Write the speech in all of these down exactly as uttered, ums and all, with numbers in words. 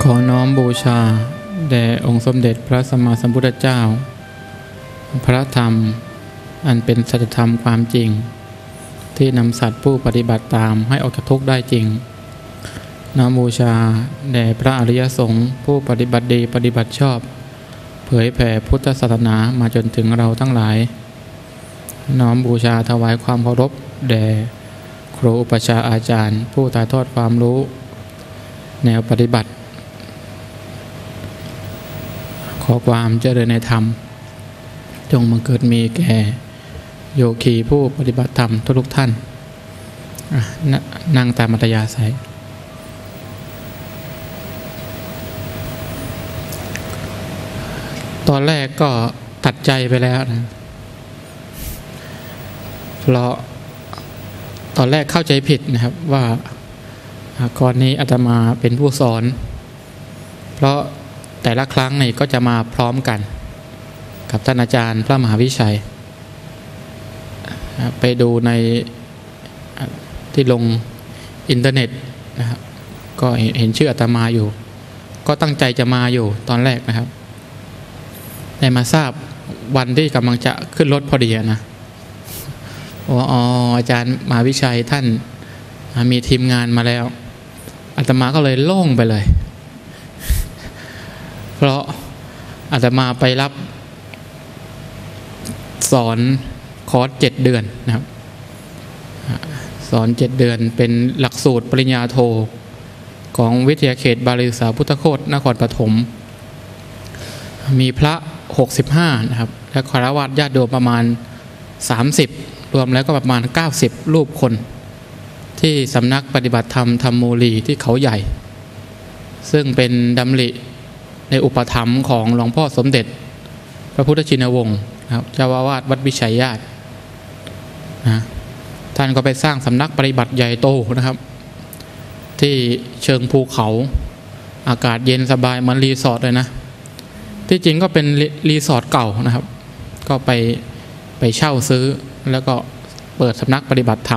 ขอน้อมบูชาแด่องค์สมเด็จพระสัมมาสัมพุทธเจ้าพระธรรมอันเป็นสัจธรรมความจริงที่นำสัตว์ผู้ปฏิบัติตามให้ออกจากทุกข์ได้จริงน้อมบูชาแด่พระอริยสงฆ์ผู้ปฏิบัติดีปฏิบัติชอบเผยแผ่พุทธศาสนามาจนถึงเราทั้งหลายน้อมบูชาถวายความเคารพแด่ครูอุปัชฌาย์อาจารย์ผู้ถ่ายทอดความรู้แนวปฏิบัติขอความเจริญในธรรมจงบังเกิดมีแก่โยคีผู้ปฏิบัติธรรมทุกๆท่านนนั่งตามอัธยาศัยตอนแรกก็ตัดใจไปแล้วนะเพราะตอนแรกเข้าใจผิดนะครับว่าก่อนนี้อาตมาเป็นผู้สอนเพราะแต่ละครั้งนี่ก็จะมาพร้อมกันกับท่านอาจารย์พระมหาวิชัยไปดูในที่ลงอินเทอร์เน็ตนะครับก็เห็นชื่ออาตมาอยู่ก็ตั้งใจจะมาอยู่ตอนแรกนะครับได้มาทราบวันที่กำลังจะขึ้นรถพอดีนะว่าอ๋ออาจารย์มหาวิชัยท่านมีทีมงานมาแล้วอาตมาก็เลยโล่งไปเลยเพราะอาตมาไปรับสอนคอร์สเจ็ดเดือนนะครับสอนเจ็ดเดือนเป็นหลักสูตรปริญญาโทของวิทยาเขตบาลีศึกษาพุทธโคตนครปฐมมีพระหกสิบห้านะครับและคฤหัสถ์ญาติโยมประมาณสามสิบรวมแล้วก็ประมาณเก้าสิบรูปคนที่สำนักปฏิบัติธรรมธรรมโมลีที่เขาใหญ่ซึ่งเป็นดำริในอุปถัมภ์ของหลวงพ่อสมเด็จพระพุทธชินวงศ์นะครับเจ้าอาวาสวัดวิชัยญาตินะท่านก็ไปสร้างสำนักปฏิบัติใหญ่โตนะครับที่เชิงภูเขาอากาศเย็นสบายเหมือนรีสอร์ทเลยนะที่จริงก็เป็นรีสอร์ทเก่านะครับก็ไปไปเช่าซื้อแล้วก็เปิดสำนักปฏิบัติธรรม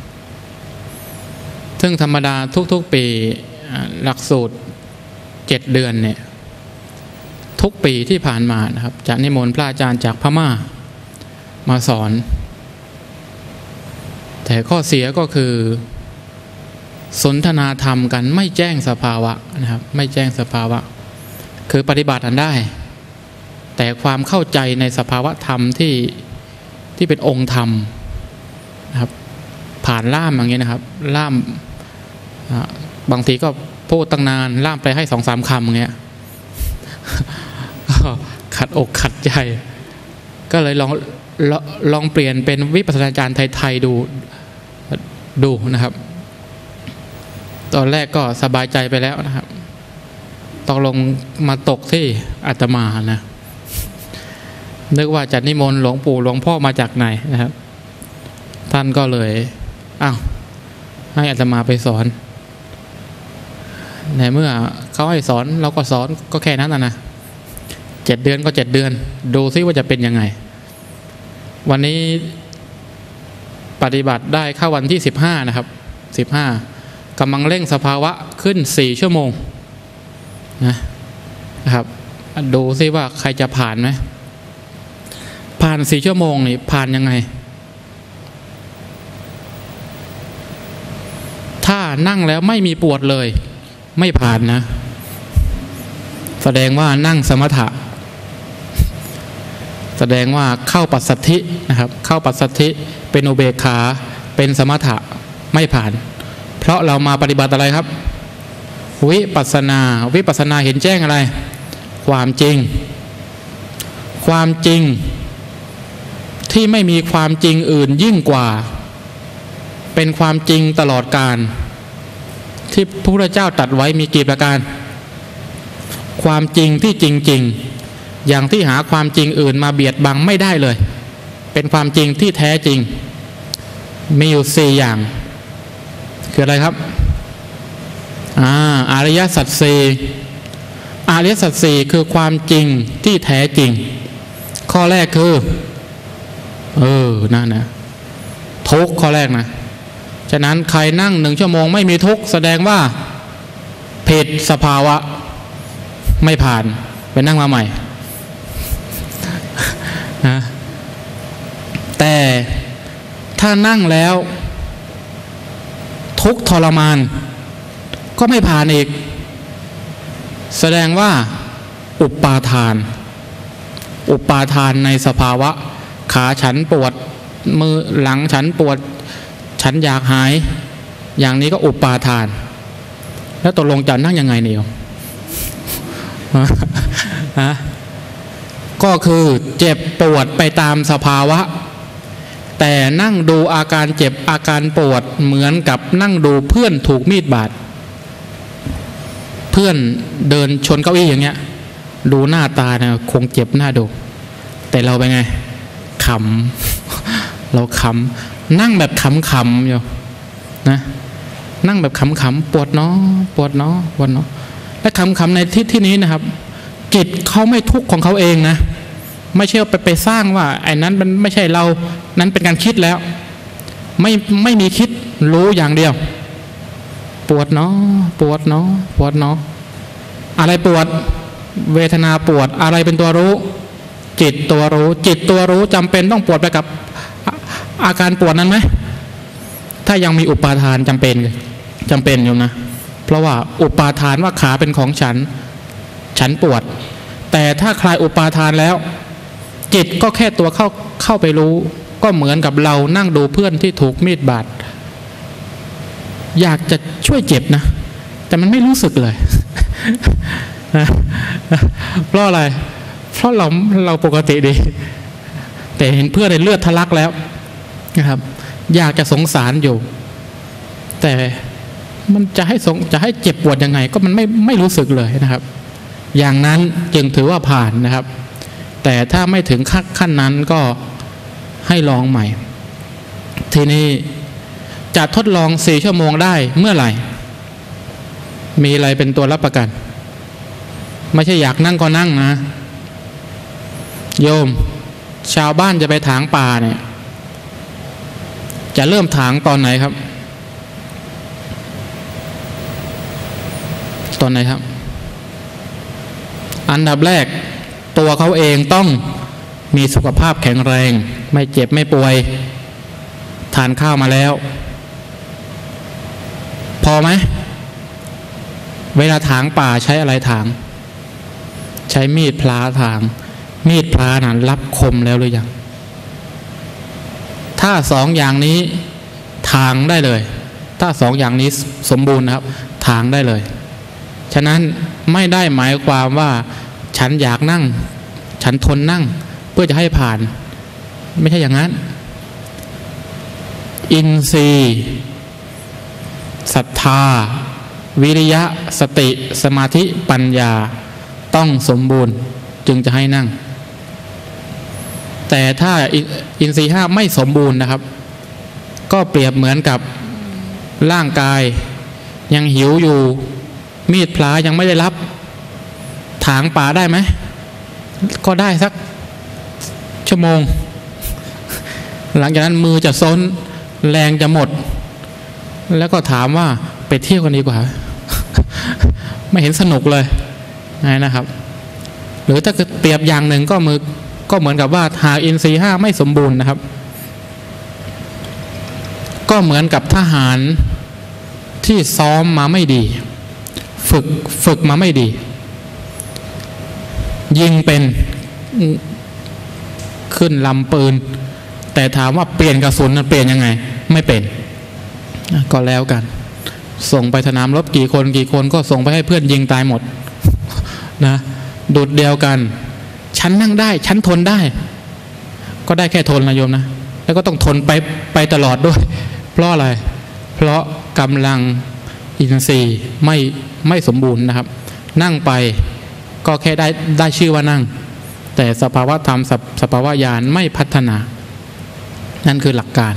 ซึ่งธรรมดาทุกๆปีหลักสูตรเจ็ดเดือนเนี่ยทุกปีที่ผ่านมานะครับจะนิมนต์พระอาจารย์จากพม่ามาสอนแต่ข้อเสียก็คือสนทนาธรรมกันไม่แจ้งสภาวะนะครับไม่แจ้งสภาวะคือปฏิบัติอันได้แต่ความเข้าใจในสภาวะธรรมที่ที่เป็นองค์ธรรมนะครับผ่านล่ามอย่างเงี้ยนะครับล่ามบางทีก็พูดตั้งนานล่ามไปให้สองสามคำอย่างเงี้ยขัดอกขัดใจก็เลยลองลองเปลี่ยนเป็นวิปัสสนาจารย์ไทยๆดูดูนะครับตอนแรกก็สบายใจไปแล้วนะครับต้องลงมาตกที่อาตมานะนึกว่าจะนิมนต์หลวงปู่หลวงพ่อมาจากไหนนะครับท่านก็เลยอ้าวให้อาตมาไปสอนในเมื่อเขาให้สอนเราก็สอนก็แค่นั้นนะนะเจ็ดเดือนก็เจ็ดเดือนดูซิว่าจะเป็นยังไงวันนี้ปฏิบัติได้เข้าวันที่สิบห้านะครับสิบห้ากำลังเร่งสภาวะขึ้นสี่ชั่วโมงนะนะครับดูซิว่าใครจะผ่านไหมผ่านสี่ชั่วโมงนี่ผ่านยังไงถ้านั่งแล้วไม่มีปวดเลยไม่ผ่านนะแสดงว่านั่งสมถะแสดงว่าเข้าปัสสัทธินะครับเข้าปัสสัทธิเป็นอุเบกขาเป็นสมถะไม่ผ่านเพราะเรามาปฏิบัติอะไรครับวิปัสสนาวิปัสสนาเห็นแจ้งอะไรความจริงความจริงที่ไม่มีความจริงอื่นยิ่งกว่าเป็นความจริงตลอดกาลที่พระพุทธเจ้าตรัสไว้มีกี่ประการความจริงที่จริงๆอย่างที่หาความจริงอื่นมาเบียดบังไม่ได้เลยเป็นความจริงที่แท้จริงมีอยู่สี่อย่างคืออะไรครับอ่าอริยสัจสี่อริยสัจสี่คือความจริงที่แท้จริงข้อแรกคือเออนั่นนะทุกข์ข้อแรกนะฉะนั้นใครนั่งหนึ่งชั่วโมงไม่มีทุกข์แสดงว่าผิดสภาวะไม่ผ่านไปนั่งมาใหม่นะแต่ถ้านั่งแล้วทุกข์ทรมานก็ไม่ผ่านอีกแสดงว่าอุปาทานอุปาทานในสภาวะขาฉันปวดมือหลังฉันปวดฉันอยากหายอย่างนี้ก็อุปาทานแล้วตกลงจะนั่งยังไงเนี่ยฮะก็คือเจ็บปวดไปตามสภาวะแต่นั่งดูอาการเจ็บอาการปวดเหมือนกับนั่งดูเพื่อนถูกมีดบาดเพื่อนเดินชนเก้าอี้อย่างเงี้ยดูหน้าตาเนี่ยคงเจ็บหน้าดูแต่เราเป็นไงขำเราขำนั่งแบบขำๆอยู่นะนั่งแบบขำๆปวดเนาะปวดเนาะปวดเนาะและขำๆในที่ที่นี้นะครับจิตเขาไม่ทุกข์ของเขาเองนะไม่ใช่ไปไปสร้างว่าไอ้นั้นมันไม่ใช่เรานั้นเป็นการคิดแล้วไม่ไม่มีคิดรู้อย่างเดียวปวดเนาะปวดเนาะปวดเนาะอะไรปวดเวทนาปวดอะไรเป็นตัวรู้จิตตัวรู้จิตตัวรู้จำเป็นต้องปวดไปกับอาการปวดนั้นไหมถ้ายังมีอุปาทานจำเป็นจำเป็นอยู่นะเพราะว่าอุปาทานว่าขาเป็นของฉันฉันปวดแต่ถ้าคลายอุปาทานแล้วจิตก็แค่ตัวเข้าเข้าไปรู้ก็เหมือนกับเรานั่งดูเพื่อนที่ถูกมีดบาดอยากจะช่วยเจ็บนะแต่มันไม่รู้สึกเลยเพราะอะไรเพราะเราเราปกติดีแต่เห็นเพื่อนในเลือดทะลักแล้วนะครับอยากจะสงสารอยู่แต่มันจะให้สงจะให้เจ็บปวดยังไงก็มันไม่ไม่รู้สึกเลยนะครับอย่างนั้นจึงถือว่าผ่านนะครับแต่ถ้าไม่ถึงขั้นนั้นก็ให้ลองใหม่ทีนี้จะทดลองสี่ชั่วโมงได้เมื่อไหร่มีอะไรเป็นตัวรับประกันไม่ใช่อยากนั่งก็นั่งนะโยมชาวบ้านจะไปถางป่าเนี่ยจะเริ่มถางตอนไหนครับตอนไหนครับอันดับแรกตัวเขาเองต้องมีสุขภาพแข็งแรงไม่เจ็บไม่ป่วยทานข้าวมาแล้วพอไหมเวลาถางป่าใช้อะไรถางใช้มีดพลาถางมีดพลานั้นรับคมแล้วหรือยังถ้าสองอย่างนี้ถางได้เลยถ้าสองอย่างนี้สมบูรณ์นะครับถางได้เลยฉะนั้นไม่ได้หมายความว่าฉันอยากนั่งฉันทนนั่งเพื่อจะให้ผ่านไม่ใช่อย่างนั้นอินทรีย์ศรัทธาวิริยะสติสมาธิปัญญาต้องสมบูรณ์จึงจะให้นั่งแต่ถ้าอินทรีย์ห้าไม่สมบูรณ์นะครับก็เปรียบเหมือนกับร่างกายยังหิวอยู่มีดพลายังไม่ได้รับถางป่าได้ไหมก็ได้สักชั่วโมงหลังจากนั้นมือจะซ้นแรงจะหมดแล้วก็ถามว่าไปเที่ยวกันดีกว่า ไม่เห็นสนุกเลยนะครับหรือถ้าเปรียบอย่างหนึ่งก็มือก็เหมือนกับว่าหากอินทรีย์ห้าไม่สมบูรณ์นะครับก็เหมือนกับทหารที่ซ้อมมาไม่ดีฝึกฝึกมาไม่ดียิงเป็นขึ้นลำปืนแต่ถามว่าเปลี่ยนกระสุนนั้นเปลี่ยนยังไงไม่เป็นก็แล้วกันส่งไปสนามรบกี่คนกี่คนก็ส่งไปให้เพื่อนยิงตายหมดนะดุดเดียวกันฉันนั่งได้ฉันทนได้ก็ได้แค่ทนนะโยมนะแล้วก็ต้องทนไปไปตลอดด้วยเพราะอะไรเพราะกำลังอินทรีย์ไม่ไม่สมบูรณ์นะครับนั่งไปก็แค่ได้ได้ชื่อว่านั่งแต่สภาวะธรรมสสภาวะญาณไม่พัฒนานั่นคือหลักการ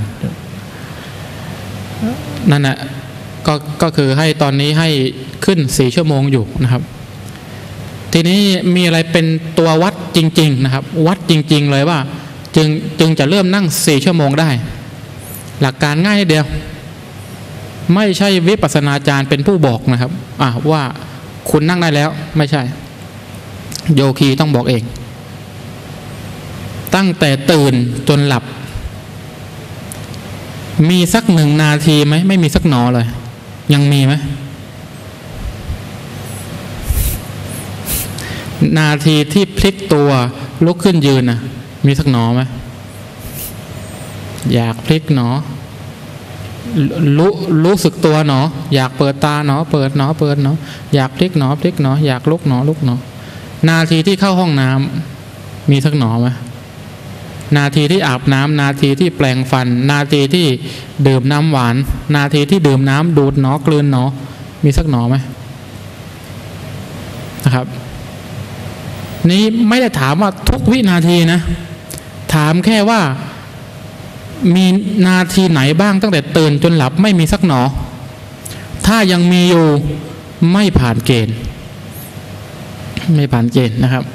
นั่นแหละก็ก็คือให้ตอนนี้ให้ขึ้นสี่ชั่วโมงอยู่นะครับทีนี้มีอะไรเป็นตัววัดจริงๆนะครับวัดจริงๆเลยว่าจึงจึงจะเริ่มนั่งสี่ชั่วโมงได้หลักการง่ายเดียวไม่ใช่วิปัสสนาจารย์เป็นผู้บอกนะครับอ่ะว่าคุณนั่งได้แล้วไม่ใช่โยคีต้องบอกเองตั้งแต่ตื่นจนหลับมีสักหนึ่งนาทีไหมไม่มีสักหนอเลยยังมีไหมนาทีที่พลิกตัวลุกขึ้นยืนนะมีสักหนอไหมอยากพลิกหนอรู้รู้สึกตัวหนออยากเปิดตาหนอเปิดหนอเปิดหนออยากพลิกหนอพลิกหนออยากลุกหนอลุกหนอนาทีที่เข้าห้องน้ำมีสักหนอไหมนาทีที่อาบน้ำนาทีที่แปรงฟันนาทีที่ดื่มน้ำหวานนาทีที่ดื่มน้ำดูดหนอกลืนหนอมีสักหนอไหมนะครับนี้ไม่ได้ถามว่าทุกวินาทีนะถามแค่ว่ามีนาทีไหนบ้างตั้งแต่ตื่นจนหลับไม่มีสักหนอถ้ายังมีอยู่ไม่ผ่านเกณฑ์ไม่ผ่านเกณฑ์นะครับ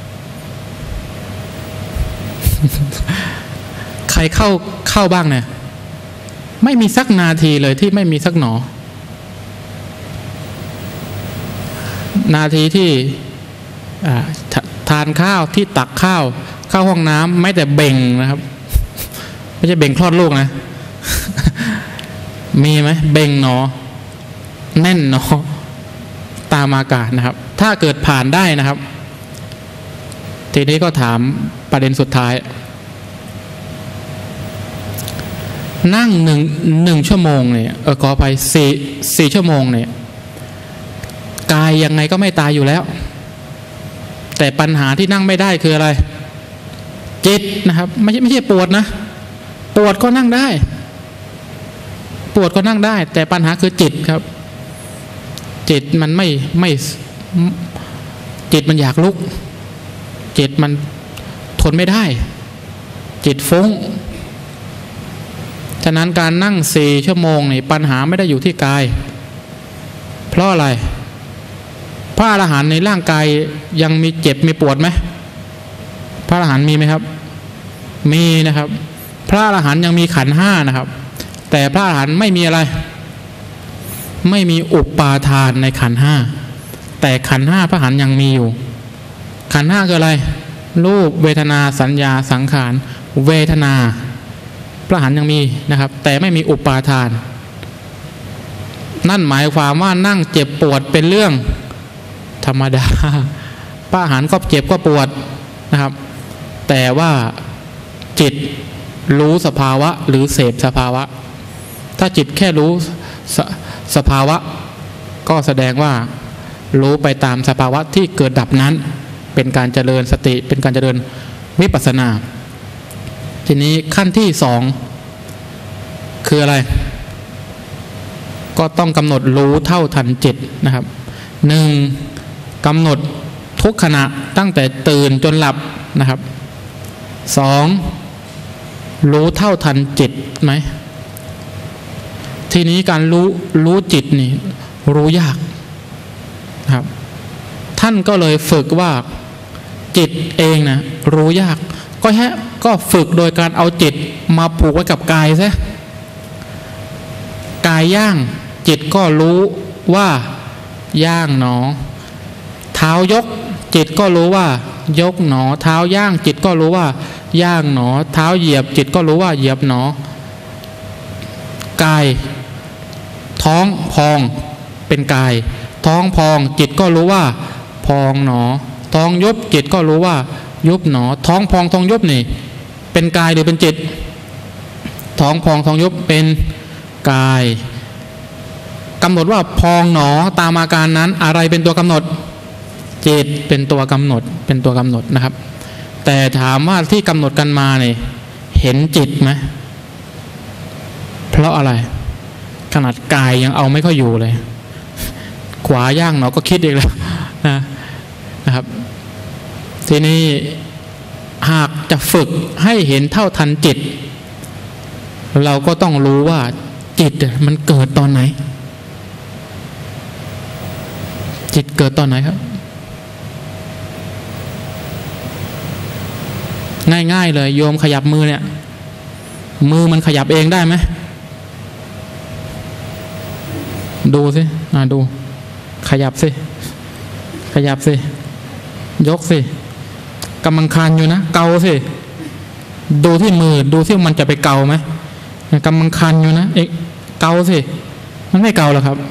ใครเข้าเข้าบ้างเนี่ยไม่มีสักนาทีเลยที่ไม่มีสักหนอนาทีที่ทานข้าวที่ตักข้าวเข้าห้องน้ำไม่แต่เบ่งนะครับไม่ใช่เบ่งคลอดลูกนะ มีไหมเบ่งหนอแน่นหนอตามอากาศนะครับถ้าเกิดผ่านได้นะครับทีนี้ก็ถามประเด็นสุดท้ายนั่งหนึ่งหนึ่งชั่วโมงเนี่ยเออขอไปสี่สี่ชั่วโมงเนี่ยกายยังไงก็ไม่ตายอยู่แล้วแต่ปัญหาที่นั่งไม่ได้คืออะไรจิตนะครับไม่ใช่ไม่ใช่ปวดนะปวดก็นั่งได้ปวดก็นั่งได้แต่ปัญหาคือจิตครับจิตมันไม่ไม่จิตมันอยากลุกจิตมันทนไม่ได้จิตฟุ้งฉะนั้นการนั่งสี่ชั่วโมงนี่ปัญหาไม่ได้อยู่ที่กายเพราะอะไรพระอรหันต์ในร่างกายยังมีเจ็บมีปวดไหมพระอรหันต์มีไหมครับมีนะครับพระอรหันต์ยังมีขันธ์ห้านะครับแต่พระอรหันต์ไม่มีอะไรไม่มีอุปาทานในขันธ์ห้าแต่ขันธ์ห้าพระอรหันต์ยังมีอยู่ขันธ์ห้าคืออะไรรูปเวทนาสัญญาสังขารเวทนาพระอรหันต์ยังมีนะครับแต่ไม่มีอุปาทานนั่นหมายความว่านั่งเจ็บปวดเป็นเรื่องธรรมดาพระอรหันต์ก็เจ็บก็ปวดนะครับแต่ว่าจิตรู้สภาวะหรือเสพสภาวะถ้าจิตแค่รู้ส, สภาวะก็แสดงว่ารู้ไปตามสภาวะที่เกิดดับนั้นเป็นการเจริญสติเป็นการเจริญวิปัสสนาทีนี้ขั้นที่สองคืออะไรก็ต้องกำหนดรู้เท่าทันจิตนะครับหนึ่งกำหนดทุกขณะตั้งแต่ตื่นจนหลับนะครับสองรู้เท่าทันจิตไหมทีนี้การรู้รู้จิตนี่รู้ยากนะครับท่านก็เลยฝึกว่าจิตเองนะรู้ยากก็แค่ก็ฝึกโดยการเอาจิตมาผูกไว้กับกายซะกายย่างจิตก็รู้ว่าย่างหนอเท้ายกจิตก็รู้ว่ายกหนอเท้าย่างจิตก็รู้ว่าย่างหนอเท้าเหยียบจิตก็รู้ว่าเหยียบหนอกายท้องพองเป็นกายท้องพองจิตก็รู้ว่าพองหนอท้องยุบจิตก็รู้ว่ายุบหนอท้องพองท้องยุบนี่เป็นกายหรือเป็นจิตท้องพองท้องยุบเป็นกายกำหนดว่าพองหนอตามอาการนั้นอะไรเป็นตัวกำหนดจิตเป็นตัวกำหนดเป็นตัวกำหนดนะครับแต่ถามว่าที่กำหนดกันมาเนี่ยเห็นจิตไหมเพราะอะไรขนาดกายยังเอาไม่ค่อยอยู่เลยขวาย่างหนอก็คิดอีกแล้วนะนะครับทีนี้หากจะฝึกให้เห็นเท่าทันจิตเราก็ต้องรู้ว่าจิตมันเกิดตอนไหนจิตเกิดตอนไหนครับง่ายๆเลยโยมขยับมือเนี่ยมือมันขยับเองได้ไหมดูสิอ่าดูขยับสิขยับสิยกสิกำลังคันอยู่นะเกาสิดูที่มือดูที่มันจะไปเกาไหมกำลังคันอยู่นะเอ๊ะเกาสิมันไม่เกาหรอกครับ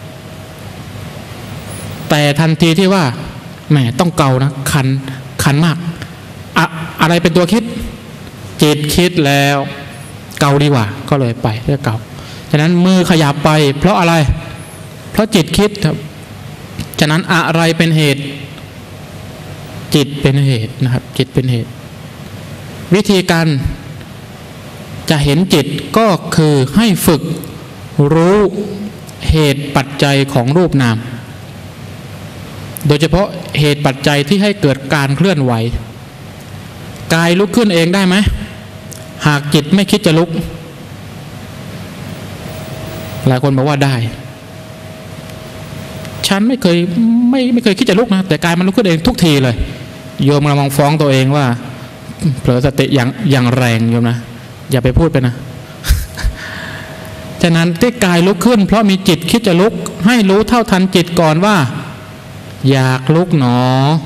แต่ทันทีที่ว่าแหมต้องเกานะคันคันมากอะอะไรเป็นตัวคิดจิตคิดแล้วเกาดีกว่าก็เลยไปเพื่อเกาฉะนั้นมือขยับไปเพราะอะไรเพราะจิตคิดครับฉะนั้นอะไรเป็นเหตุจิตเป็นเหตุนะครับจิตเป็นเหตุวิธีการจะเห็นจิตก็คือให้ฝึกรู้เหตุปัจจัยของรูปนามโดยเฉพาะเหตุปัจจัยที่ให้เกิดการเคลื่อนไหวกายลุกขึ้นเองได้ไหมหากจิตไม่คิดจะลุกหลายคนบอกว่าได้ฉันไม่เคยไม่ไม่เคยคิดจะลุกนะแต่กายมันลุกขึ้นเองทุกทีเลยโยมกำลังฟ้องตัวเองว่าเผลอสติอย่างอย่างแรงโยมนะอย่าไปพูดไปนะ ฉะนั้นที่กายลุกขึ้นเพราะมีจิตคิดจะลุกให้รู้เท่าทันจิตก่อนว่าอยากลุกหนอ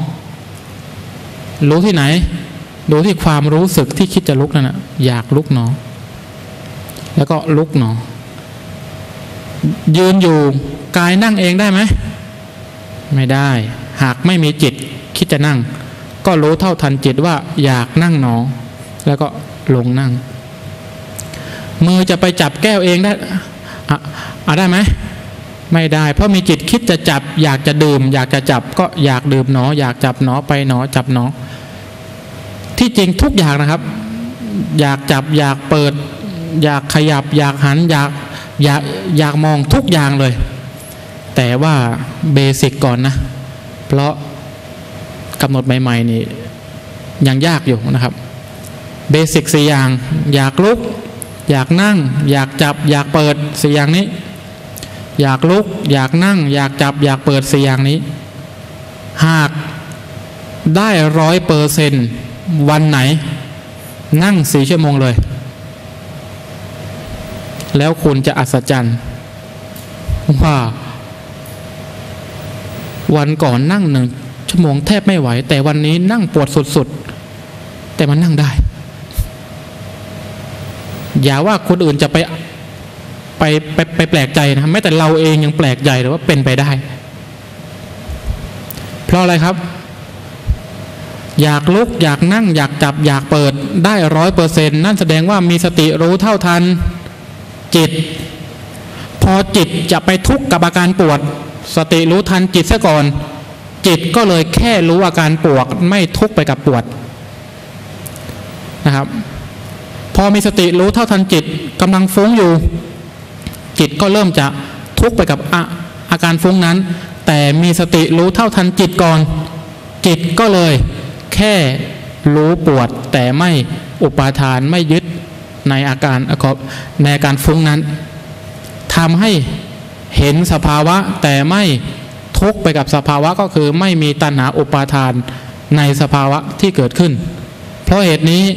รู้ที่ไหนดูที่ความรู้สึกที่คิดจะลุกนั่นนะอยากลุกหนอแล้วก็ลุกหนอยืนอยู่กายนั่งเองได้ไหมไม่ได้หากไม่มีจิตคิดจะนั่งก็รู้เท่าทันจิตว่าอยากนั่งหนอแล้วก็ลงนั่งมือจะไปจับแก้วเองได้อ่ะอ่ะได้ไหมไม่ได้เพราะมีจิตคิดจะจับอยากจะดื่มอยากจะจับก็อยากดื่มหนออยากจับหนอไปหนอจับหนอที่จริงทุกอย่างนะครับอยากจับอยากเปิดอยากขยับอยากหันอยากอยากอยากมองทุกอย่างเลยแต่ว่าเบสิกก่อนนะเพราะกำหนดใหม่ๆนี่ยังยากอยู่นะครับเบสิกสี่อย่างอยากลุกอยากนั่งอยากจับอยากเปิดสี่อย่างนี้อยากลุกอยากนั่งอยากจับอยากเปิดสี่อย่างนี้หากได้ร้อยเปอร์เซนต์วันไหนนั่งสี่ชั่วโมงเลยแล้วคุณจะอัศจรรย์ว่าวันก่อนนั่งหนึ่งชั่วโมงแทบไม่ไหวแต่วันนี้นั่งปวดสุดๆแต่มันนั่งได้อย่าว่าคนอื่นจะไปไปไปไปแปลกใจนะแม้แต่เราเองยังแปลกใจเลยว่าเป็นไปได้เพราะอะไรครับอยากลุกอยากนั่งอยากจับอยากเปิดได้ร้อยเปอร์เซ็นต์นั่นแสดงว่ามีสติรู้เท่าทันจิตพอจิตจะไปทุกข์กับอาการปวดสติรู้ทันจิตซะก่อนจิตก็เลยแค่รู้อาการปวดไม่ทุกข์ไปกับปวดนะครับพอมีสติรู้เท่าทันจิตกำลังฟุ้งอยู่จิตก็เริ่มจะทุกข์ไปกับอาอาการฟุ้งนั้นแต่มีสติรู้เท่าทันจิตก่อนจิตก็เลยแค่รู้ปวดแต่ไม่อุปาทานไม่ยึดในอาการในอาการฟุ้งนั้นทำให้เห็นสภาวะแต่ไม่ทุกข์ไปกับสภาวะก็คือไม่มีตัณหาอุปาทานในสภาวะที่เกิดขึ้นเพราะเหตุนี้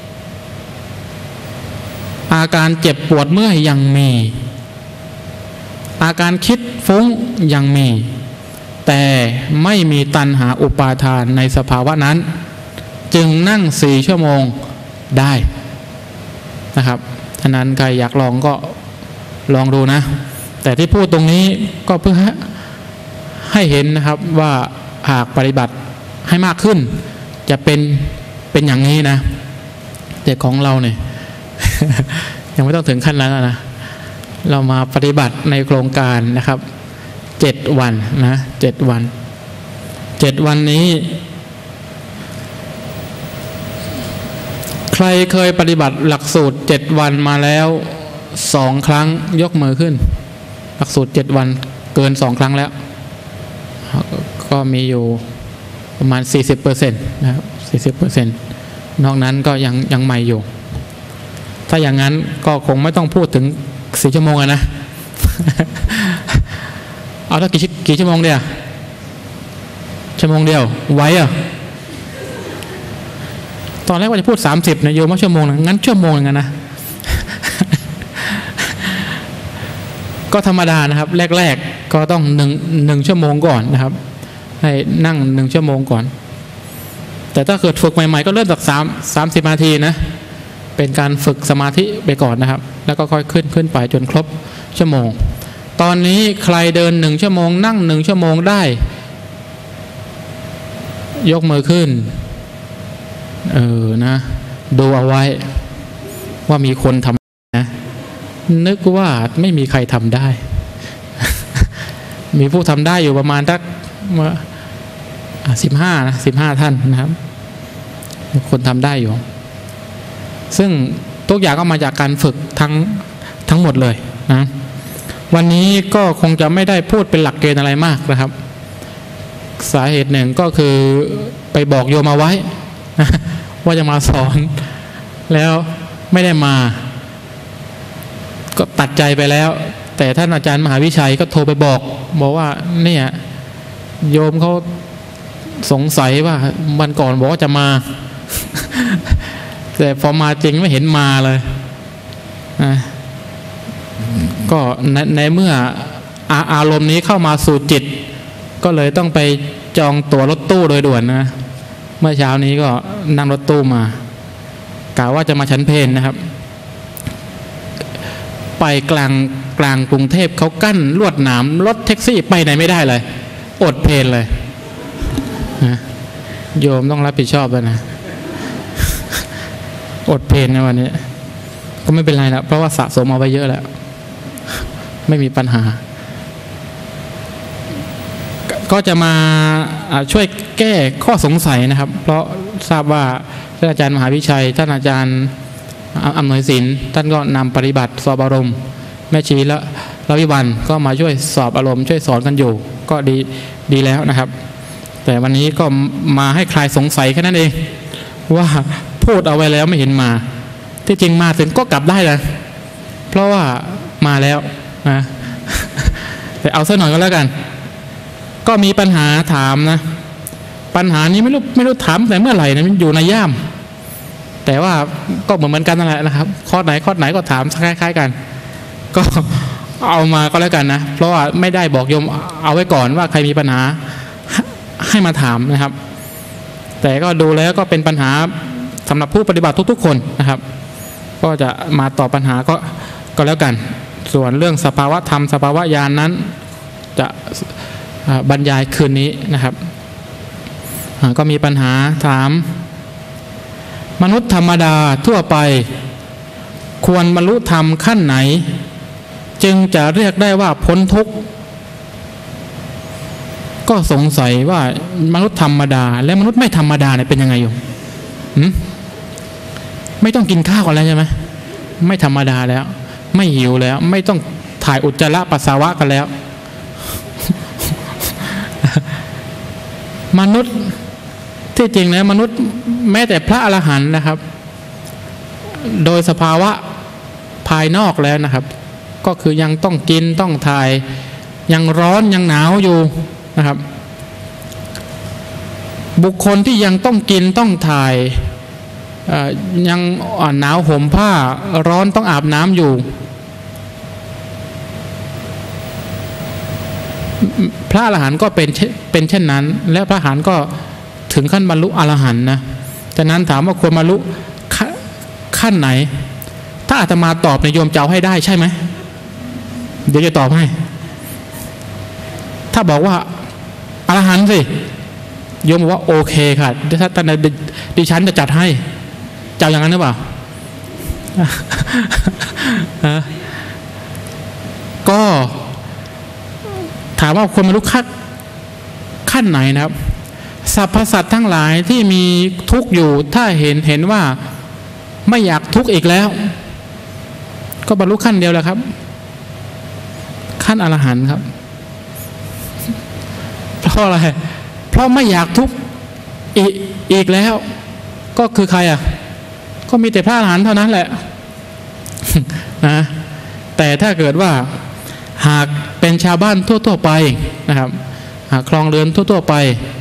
อาการเจ็บปวดเมื่อยยังมีอาการคิดฟุ้งยังมีแต่ไม่มีตัณหาอุปาทานในสภาวะนั้นจึงนั่งสี่ชั่วโมงได้นะครับฉะนั้นใครอยากลองก็ลองดูนะแต่ที่พูดตรงนี้ก็เพื่อให้เห็นนะครับว่าหากปฏิบัติให้มากขึ้นจะเป็นเป็นอย่างนี้นะแต่ของเราเนี่ย ยังไม่ต้องถึงขั้นนั้นนะเรามาปฏิบัติในโครงการนะครับเจ็ดวันนะเจ็ดวันเจ็ดวันนี้ใครเคยปฏิบัติหลักสูตรเจ็ดวันมาแล้วสองครั้งยกมือขึ้นหลักสูตรเจ็ดวันเกินสองครั้งแล้วก็มีอยู่ประมาณ สี่สิบเปอร์เซ็นต์ นะครับ สี่สิบเปอร์เซ็นต์ นอกนั้นก็ยังยังใหม่อยู่ถ้าอย่างนั้นก็คงไม่ต้องพูดถึงสี่ชั่วโมงนะ เอาถ้ากี่กี่ชั่วโมงเดียวชั่วโมงเดียวไหวอ่ะตอนแรกว่าจะพูดสามสิบนะโยมว่าชั่วโมงนึงงั้นชั่วโมงนึงนะ ก็ธรรมดานะครับแรกๆก็ต้องหนึ่งหนึ่งชั่วโมงก่อนนะครับให้นั่งหนึ่งชั่วโมงก่อนแต่ถ้าเกิดฝึกใหม่ๆก็เริ่มจากสามสามสิบนาทีนะเป็นการฝึกสมาธิไปก่อนนะครับแล้วก็ค่อยขึ้นขึ้นไปจนครบชั่วโมงตอนนี้ใครเดินหนึ่งชั่วโมงนั่งหนึ่งชั่วโมงได้ยกมือขึ้นเออนะดูเอาไว้ว่ามีคนทำนะนึกว่าไม่มีใครทำได้ มีผู้ทำได้อยู่ประมาณสักสิบห้านะสิบห้าท่านนะครับคนทำได้อยู่ซึ่งทุกอย่างก็มาจากการฝึกทั้งทั้งหมดเลยนะวันนี้ก็คงจะไม่ได้พูดเป็นหลักเกณฑ์อะไรมากนะครับสาเหตุหนึ่งก็คือไปบอกโยมเอาไว้นะว่าจะมาสอนแล้วไม่ได้มาก็ตัดใจไปแล้วแต่ท่านอาจารย์มหาวิชัยก็โทรไปบอกบอกว่าเนี่ยโยมเขาสงสัยว่าวันก่อนบอกว่าจะมา แต่พอมาจริงไม่เห็นมาเลยนะก็ใน, ในเมื่ออาอารมณ์นี้เข้ามาสู่จิตก็เลยต้องไปจองตั๋วรถตู้โดยด่วนนะเมื่อเช้านี้ก็นั่งรถตู้มากะว่าจะมาชั้นเพลนะครับไปกลางกลางกรุงเทพเขากั้นลวดหนามรถแท็กซี่ไปไหนไม่ได้เลยอดเพลเลยนะโยมต้องรับผิดชอบแล้วนะอดเพลนะวันนี้ก็ไม่เป็นไรแล้วเพราะว่าสะสมเอาไว้เยอะแล้วไม่มีปัญหาก็จะมาช่วยแก้ข้อสงสัยนะครับเพราะทราบว่าท่านอาจารย์มหาวิชัยท่านอาจารย์อำนวยศิลป์ท่านก็นำปฏิบัติสอบอารมณ์แม่ชีและละวิวันก็มาช่วยสอบอารมณ์ช่วยสอนกันอยู่ก็ดีดีแล้วนะครับแต่วันนี้ก็มาให้คลายสงสัยแค่นั้นเองว่าพูดเอาไว้แล้วไม่เห็นมาที่จริงมาถึงก็กลับได้เลยเพราะว่ามาแล้วนะแต่เอาสักหน่อยก็แล้วกันก็มีปัญหาถามนะปัญหานี้ไม่รู้ไม่รู้ถามแต่เมื่อไหร่นะมันอยู่ในย่ามแต่ว่าก็เหมือนเหมือนกันนั่นแหละนะครับข้อไหนข้อไหนก็ถามคล้ายๆกันก็เอามาก็แล้วกันนะเพราะว่าไม่ได้บอกโยมเอาไว้ก่อนว่าใครมีปัญหาให้มาถามนะครับแต่ก็ดูแล้วก็เป็นปัญหาสำหรับผู้ปฏิบัติทุกๆคนนะครับก็จะมาตอบปัญหาก็ก็แล้วกันส่วนเรื่องสภาวะธรรมสภาวะญาณ นั้นจะบรรยายคืนนี้นะครับก็มีปัญหาถามมนุษย์ธรรมดาทั่วไปควรบรรลุธรรมขั้นไหนจึงจะเรียกได้ว่าพ้นทุกข์ก็สงสัยว่ามนุษย์ธรรมดาและมนุษย์ไม่ธรรมดาเนี่ยเป็นยังไงอยู่ไม่ต้องกินข้าวกันแล้วใช่ไหมไม่ธรรมดาแล้วไม่หิวแล้วไม่ต้องถ่ายอุจจาระปัสสาวะกันแล้ว มนุษย์ที่จริงแล้วมนุษย์แม้แต่พระอรหันต์นะครับโดยสภาวะภายนอกแล้วนะครับก็คือยังต้องกินต้องถ่ายยังร้อนยังหนาวอยู่นะครับบุคคลที่ยังต้องกินต้องถ่ายยังอ่อนหนาวห่มผ้าร้อนต้องอาบน้ำอยู่พระอรหันต์ก็เป็นเป็นเช่นนั้นและพระอรหันต์ก็ถึงขั้นบรรลุอรหันต์นะฉะนั้นถามว่าควรบรรลุขั้นไหนถ้าอาตมาตอบในโยมจะเอาให้ได้ใช่ไหมเดี๋ยวจะตอบให้ถ้าบอกว่าอรหันต์สิโยมบอกว่าโอเคค่ะถ้าท่านดิฉันจะจัดให้เจ้าอย่างนั้นหรือเปล่า ก็ถามว่าควรบรรลุขั้นขั้นไหนนะครับสรรพสัตว์ทั้งหลายที่มีทุกข์อยู่ถ้าเห็นเห็นว่าไม่อยากทุกข์อีกแล้วก็บรรลุขั้นเดียวแหละครับขั้นอรหันต์ครับเพราะอะไรเพราะไม่อยากทุกข์อีกอีกแล้วก็คือใครอ่ะก็มีแต่พระอรหันต์เท่านั้นแหละนะแต่ถ้าเกิดว่าหากเป็นชาวบ้านทั่วๆไปนะครับหากครองเรือนทั่วๆไป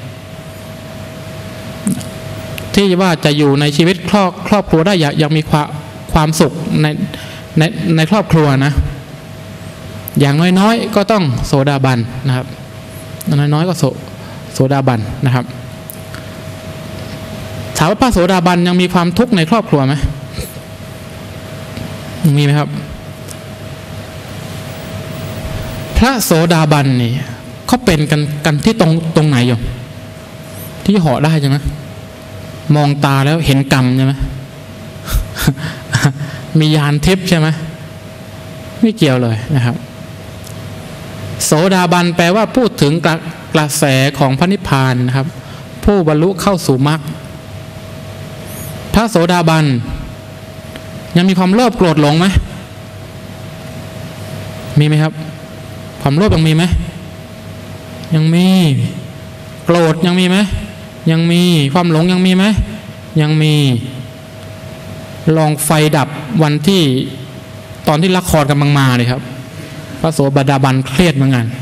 ที่ว่าจะอยู่ในชีวิตครอบครอบครัวได้ยังมีความความสุขในในในครอบครัวนะอย่างน้อยๆก็ต้องโสดาบันนะครับน้อยๆก็โสโสดาบันนะครับถามว่าพระโสดาบันยังมีความทุกข์ในครอบครัวไหมมีไหมครับพระโสดาบันนี่เขาเป็นกันกันที่ตรงตรงไหนอยู่ที่เหาะได้ใช่ไหมมองตาแล้วเห็นกรรมใช่ไหม มีญาณทิพย์ใช่ไหมไม่เกี่ยวเลยนะครับโสดาบันแปลว่าพูดถึงกระกระแสของพระนิพพานนะครับผู้บรรลุเข้าสู่มรรคพระโสดาบันยังมีความโลภโกรธหลงไหมมีไหมครับความโลภยังมีไหมยังมีโกรธยังมีไหมยังมีความหลงยังมีไหมยังมีลองไฟดับวันที่ตอนที่ละครกำลังมาเลยครับพระโสดาบันเครียดเหมือนกัน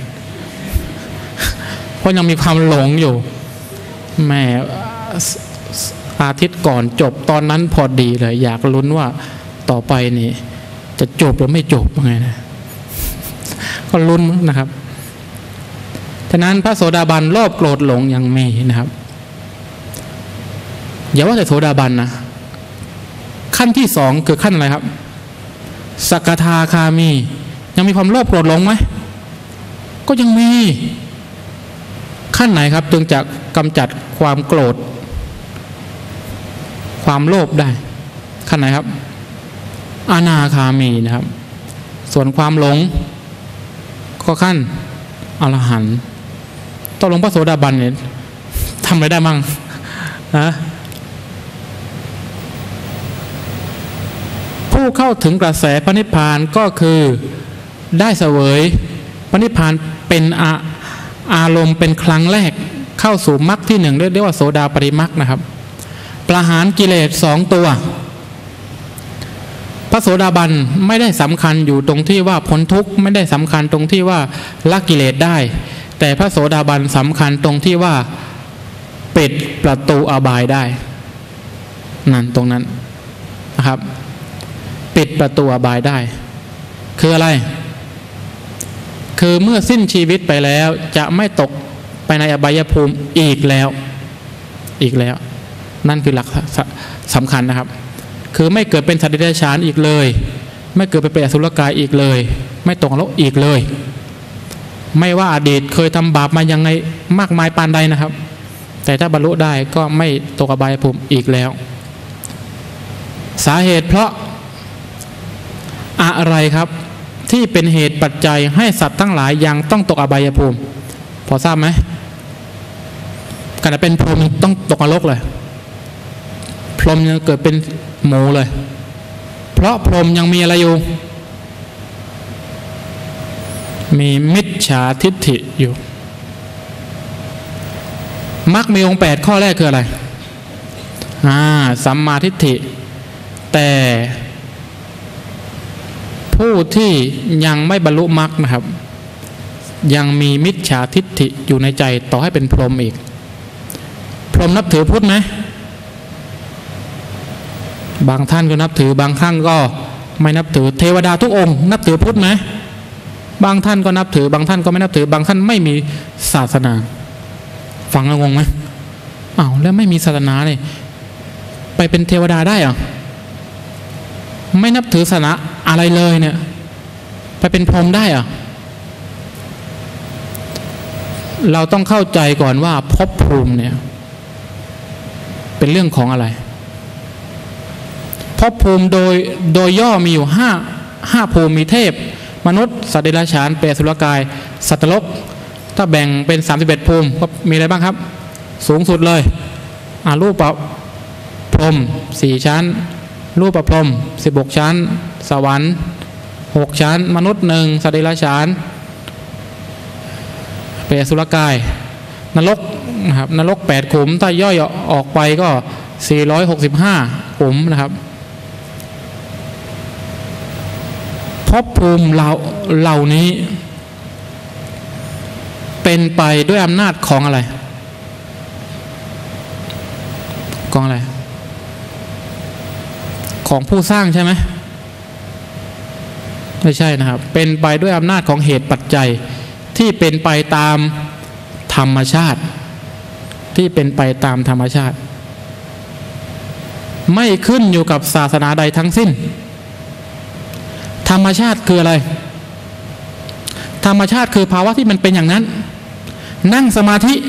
เพราะยังมีความหลงอยู่แม่อาทิตย์ก่อนจบตอนนั้นพอดีเลยอยากลุ้นว่าต่อไปนี่จะจบหรือไม่จบยังไงนะก็ลุ้นนะครับฉะนั้นพระโสดาบันโลภโกรธหลงยังมีนะครับอย่าว่าแต่โสดาบันนะขั้นที่สองคือขั้นอะไรครับสกทาคามียังมีความโลภโกรธหลงไหมก็ยังมีขั้นไหนครับจึงจะกำจัดความโกรธความโลภได้ขั้นไหนครับอนาคามีนะครับส่วนความหลงก็ขั้นอรหันต์ต้องลงพระโสดาบันเนี่ยทำอะไรได้มั่งนะผู้เข้าถึงกระแสพระนิพพานก็คือได้เสวยพระนิพพานเป็นอาอารมณ์เป็นครั้งแรกเข้าสู่มรรคที่หนึ่งเรียกว่าโสดาปริมรรคนะครับประหารกิเลสสองตัวพระโสดาบันไม่ได้สำคัญอยู่ตรงที่ว่าพ้นทุกข์ไม่ได้สำคัญตรงที่ว่าละกิเลสได้แต่พระโสดาบันสำคัญตรงที่ว่าปิดประตูอบายได้นั่นตรงนั้นนะครับปิดประตูอบายได้คืออะไรคือเมื่อสิ้นชีวิตไปแล้วจะไม่ตกไปในอบายภูมิอีกแล้วอีกแล้วนั่นคือหลักสำคัญนะครับคือไม่เกิดเป็นสัตว์เดรัจฉานอีกเลยไม่เกิดเป็นเปรตอสุรกายอีกเลยไม่ตกนรกอีกเลยไม่ว่าอดีตเคยทำบาปมายังไงมากมายปานใดนะครับแต่ถ้าบรรลุได้ก็ไม่ตกอบายภูมิอีกแล้วสาเหตุเพราะอะไรครับที่เป็นเหตุปัจจัยให้สัตว์ทั้งหลายยังต้องตกอบายภูมิพอทราบไหมการเป็นพรหมต้องตกนรกเลยพรหมยังเกิดเป็นหมูเลยเพราะพรหมยังมีอะไรอยู่มีมิจฉาทิฏฐิอยู่มรรคมีองค์แปดข้อแรกคืออะไรอ่าสัมมาทิฏฐิแต่ผู้ที่ยังไม่บรรลุมรรคนะครับยังมีมิจฉาทิฏฐิอยู่ในใจต่อให้เป็นพรหมอีกพรหมนับถือพุทธไหมบางท่านก็นับถือบางท่านก็ไม่นับถือเทวดาทุกองค์นับถือพุทธไหมบางท่านก็นับถือบางท่านก็ไม่นับถือบางท่านไม่มีศาสนาฟังแล้วงงไหมอ้าวแล้วไม่มีศาสนาเนี่ยไปเป็นเทวดาได้เหรอไม่นับถือศาสนาอะไรเลยเนี่ยไปเป็นพรหมได้เหรอเราต้องเข้าใจก่อนว่าภพภูมิเนี่ยเป็นเรื่องของอะไรภพภูมิโดยโดยย่อมีอยู่ห้าห้าภูมิมีเทพมนุษย์สัตว์เดรัจฉานเปรตอสุรกายสัตว์นรกถ้าแบ่งเป็นสามสิบเอ็ดภูมิก็มีอะไรบ้างครับสูงสุดเลยอารูปพรหมสี่ชั้นรูปพรหมสิบหกชั้นสวรรค์หกชั้นมนุษย์หนึ่งสัตว์เดรัจฉานเปรตอสุรกายนรกนะครับนรกแปดขุมถ้าย่อยออกไปก็สี่ร้อยหกสิบห้าขุมนะครับภพภูมิเหล่าเหล่านี้เป็นไปด้วยอำนาจของอะไรของอะไรของผู้สร้างใช่ไหมไม่ใช่นะครับเป็นไปด้วยอำนาจของเหตุปัจจัยที่เป็นไปตามธรรมชาติที่เป็นไปตามธรรมชาติไม่ขึ้นอยู่กับศาสนาใดทั้งสิ้นธรรมชาติคืออะไรธรรมชาติคือภาวะที่มันเป็นอย่างนั้นนั่งสมาธิ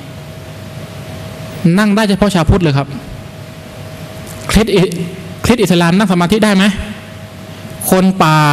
นั่งได้เฉพาะชาวพุทธเลยครับคริสต์คริสต์อิสลามนั่งสมาธิได้ไหมคนป่า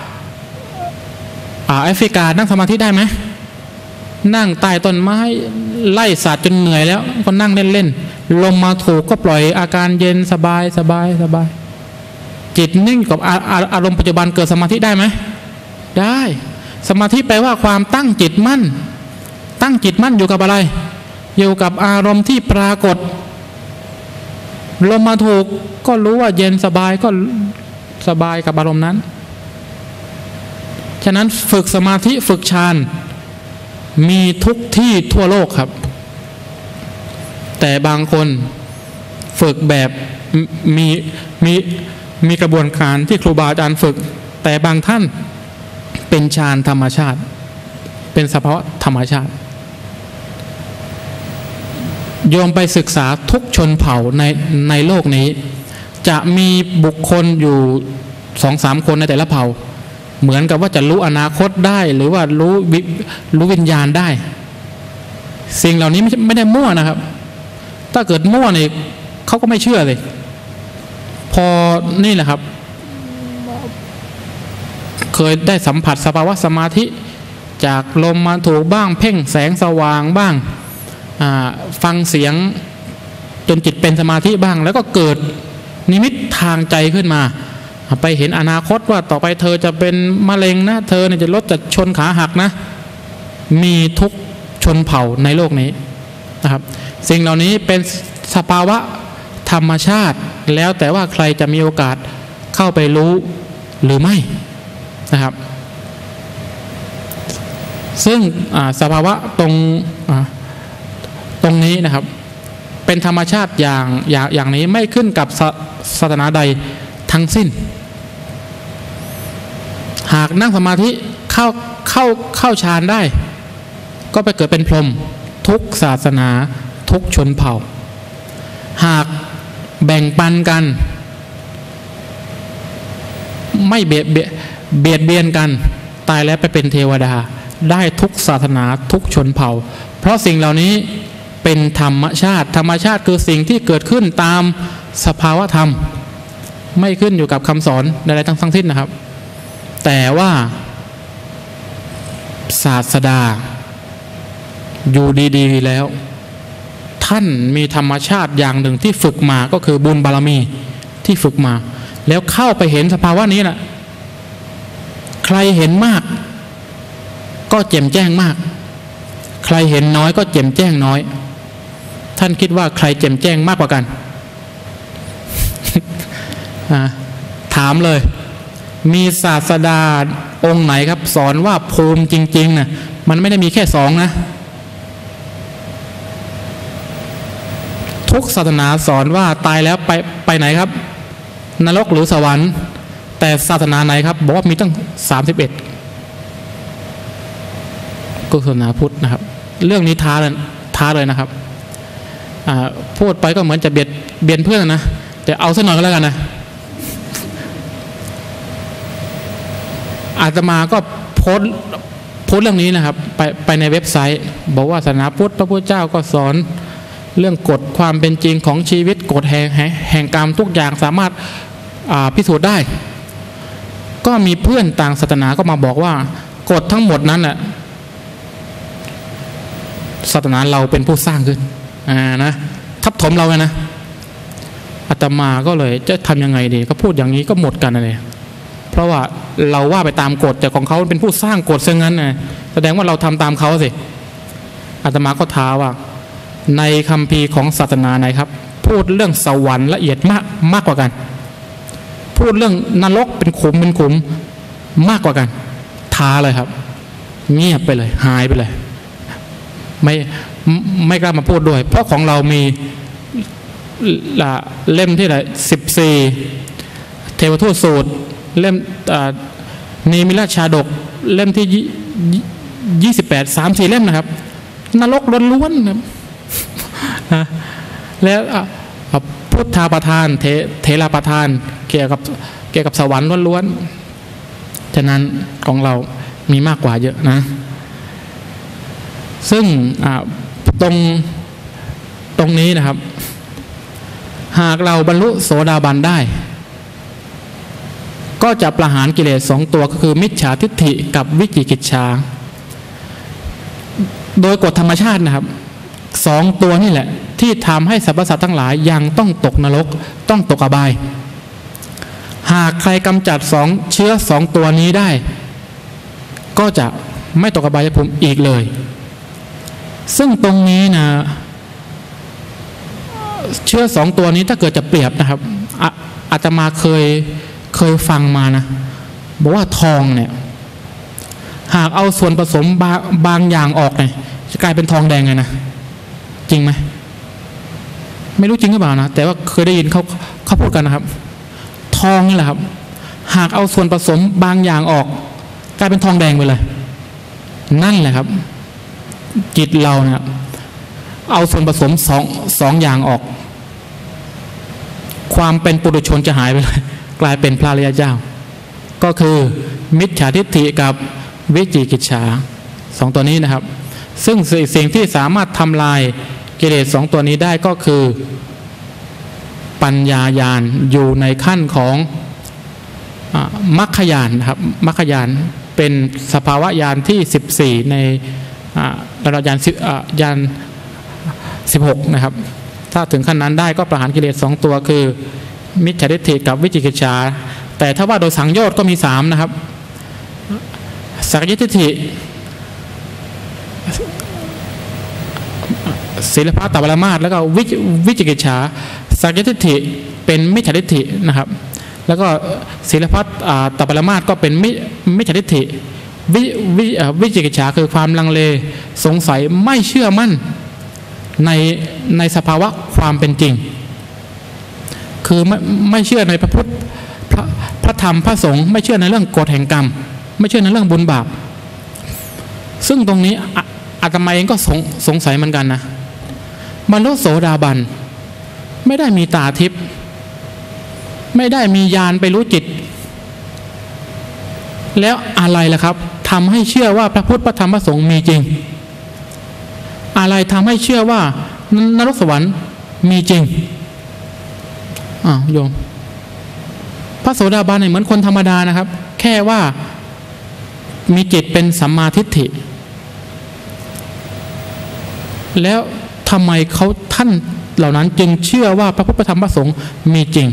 อ่าแอฟริกานั่งสมาธิได้ไหมนั่งใต้ต้นไม้ไล่สัตว์จนเหนื่อยแล้วก็นั่งเล่นๆลมมาถูกก็ปล่อยอาการเย็นสบายสบายสบายจิตนิ่งกับอาอาอารมณ์ปัจจุบันเกิดสมาธิได้ไหมได้สมาธิแปลว่าความตั้งจิตมั่นตั้งจิตมั่นอยู่กับอะไรอยู่กับอารมณ์ที่ปรากฏลมมาถูกก็รู้ว่าเย็นสบายก็สบายกับอารมณ์นั้นฉะนั้นฝึกสมาธิฝึกฌานมีทุกที่ทั่วโลกครับแต่บางคนฝึกแบบมีมีมีกระบวนการที่ครูบาอาจารย์ฝึกแต่บางท่านเป็นฌานธรรมชาติเป็นสภาวะธรรมชาติโยมไปศึกษาทุกชนเผ่าในในโลกนี้จะมีบุคคลอยู่สองสามคนในแต่ละเผ่าเหมือนกับว่าจะรู้อนาคตได้หรือว่ารู้รู้วิญญาณได้สิ่งเหล่านี้ไม่ไม่ได้มั่วนะครับถ้าเกิดมั่วเนี่ยเขาก็ไม่เชื่อเลยพอนี่แหละครับเคยได้สัมผัสสภาวะสมาธิจากลมมาถูกบ้างเพ่งแสงสว่างบ้างฟังเสียงจนจิตเป็นสมาธิบ้างแล้วก็เกิดนิมิตทางใจขึ้นมาไปเห็นอนาคตว่าต่อไปเธอจะเป็นมะเร็งนะเธอเนี่ยจะลดจะชนขาหักนะมีทุกชนเผ่าในโลกนี้นะครับสิ่งเหล่านี้เป็นสภาวะธรรมชาติแล้วแต่ว่าใครจะมีโอกาสเข้าไปรู้หรือไม่นะครับซึ่งสภาวะตรงตรงนี้นะครับเป็นธรรมชาติอย่างอย่างอย่างนี้ไม่ขึ้นกับศาสนาใดทั้งสิ้นหากนั่งสมาธิเข้าเข้าเข้าฌานได้ก็ไปเกิดเป็นพรหมทุกศาสนาทุกชนเผ่าหากแบ่งปันกันไม่เบียดเบียดเบียดเบียนกันตายแล้วไปเป็นเทวดาได้ทุกศาสนาทุกชนเผ่าเพราะสิ่งเหล่านี้เป็นธรรมชาติธรรมชาติคือสิ่งที่เกิดขึ้นตามสภาวะธรรมไม่ขึ้นอยู่กับคำสอนใดๆทั้งสิ้นนะครับแต่ว่าศาสดาอยู่ดีๆแล้วท่านมีธรรมชาติอย่างหนึ่งที่ฝึกมาก็คือบุญบารมีที่ฝึกมาแล้วเข้าไปเห็นสภาวะนี้นะใครเห็นมากก็แจ่มแจ้งมากใครเห็นน้อยก็แจ่มแจ้งน้อยท่านคิดว่าใครแจ่มแจ้งมากกว่ากัน ถามเลยมีศาสดาองค์ไหนครับสอนว่าภูมิจริงๆนะมันไม่ได้มีแค่สองนะทุกศาสนาสอนว่าตายแล้วไปไปไหนครับนรกหรือสวรรค์แต่ศาสนาไหนครับบอกว่ามีตั้งสามสิบเอ็ดก็ศาสนาพุทธนะครับเรื่องนี้ท้าเลยท้าเลยนะครับพูดไปก็เหมือนจะเบียดเบียนเพื่อนนะแต่เอาสักหน่อยก็แล้วกันนะอาตมาก็โพสโพสเรื่องนี้นะครับไปไปในเว็บไซต์บอกว่าศาสนาพุทธพระพุทธเจ้าก็สอนเรื่องกฎความเป็นจริงของชีวิตกฎแห่งแห่งกรรมทุกอย่างสามารถพิสูจน์ได้ก็มีเพื่อนต่างศาสนาก็มาบอกว่ากฎทั้งหมดนั้นน่ะศาสนาเราเป็นผู้สร้างขึ้นอ่านะทับถมเราไงนะอาตมาก็เลยจะทำยังไงดีก็พูดอย่างนี้ก็หมดกันเลยเพราะว่าเราว่าไปตามกฎแต่ของเขาเป็นผู้สร้างกฎซะงั้นนะแสดงว่าเราทำตามเขาสิอาตมาก็ท้าว่าในคัมภีร์ของศาสนาไหนครับพูดเรื่องสวรรค์ละเอียดมากมากกว่ากันพูดเรื่องนรกเป็นขุมเป็นขุมมากกว่ากันท้าเลยครับเงียบไปเลยหายไปเลยไม่ไม่กล้ามาพูดด้วยเพราะของเรามีเล่มที่ไหนสิบสี่เทวทูตสูตรเล่มนีมิราชชาดกเล่มที่ยี่สิบแปดสามสี่เล่มนะครับนรกล้วนๆครับแล้วพุทธาประทานเทเทระประทานเกี่ยวกับเกี่ยวกับสวรรค์ล้วนๆฉะนั้นของเรามีมากกว่าเยอะนะซึ่งตรงตรงนี้นะครับหากเราบรรลุโสดาบันได้ก็จะประหารกิเลสสองตัวก็คือมิจฉาทิฏฐิกับวิจิกิจฉาโดยกฎธรรมชาตินะครับสองตัวนี่แหละที่ทำให้สรรพสัตว์ทั้งหลายยังต้องตกนรกต้องตกอบายหากใครกำจัดสองเชื้อสองตัวนี้ได้ก็จะไม่ตกอบายภูมิอีกเลยซึ่งตรงนี้นะเชื้อสองตัวนี้ถ้าเกิดจะเปรียบนะครับอาตมาเคยเคยฟังมานะบอกว่าทองเนี่ยหากเอาส่วนผสมบางบางอย่างออกเนี่ยจะกลายเป็นทองแดงไงนะจริงไหมไม่รู้จริงหรือเปล่านะแต่ว่าเคยได้ยินเขาเขาพูดกันนะครับทองนี่แหละครับหากเอาส่วนผสมบางอย่างออกกลายเป็นทองแดงไปเลยนั่นแหละครับจิตเราเนี่ยเอาส่วนผสมสองสองอย่างออกความเป็นปุถุชนจะหายไปเลยกลายเป็นพระอริยเจ้าก็คือมิจฉาทิฏฐิกับวิจิกิจฉาสองตัวนี้นะครับซึ่งสิ่งที่สามารถทำลายกิเลสสองตัวนี้ได้ก็คือปัญญาญาณอยู่ในขั้นของมรรคญาณนะครับมรรคญาณเป็นสภาวะญาณที่สิบสี่ในระดับญาณญาณสิบหกนะครับถ้าถึงขั้นนั้นได้ก็ประหารกิเลสสองตัวคือมิจฉาทิฏฐิกับวิจิกิจฉาแต่ถ้าว่าโดยสังโยชน์ก็มีสามนะครับสักยทิฏฐิศีลพัตตปรามาสแล้วก็วิจิกิจฉาสักยทิฏฐิเป็นมิจฉาทิฏฐินะครับแล้วก็ศีลพัตตปรามาสก็เป็นมิจฉาทิฏฐิวิวิวิจิกิจฉาคือความลังเลสงสัยไม่เชื่อมั่นในในสภาวะความเป็นจริงคือไม่ไม่เชื่อในพระพุทธพระพระธรรมพระสงฆ์ไม่เชื่อในเรื่องกฎแห่งกรรมไม่เชื่อในเรื่องบุญบาปซึ่งตรงนี้อาตมาเองก็สงสงสัยเหมือนกันนะบรรลุโสดาบันไม่ได้มีตาทิพย์ไม่ได้มีญาณไปรู้จิตแล้วอะไรล่ะครับทำให้เชื่อว่าพระพุทธพระธรรมพระสงฆ์มีจริงอะไรทำให้เชื่อว่านรกสวรรค์มีจริงอ้าวโยมพระโสดาบันเนี่ยเหมือนคนธรรมดานะครับแค่ว่ามีจิตเป็นสัมมาทิฏฐิแล้วทำไมเขาท่านเหล่านั้นจึงเชื่อว่าพระพุทธธรรมพระสงฆ์มีจริง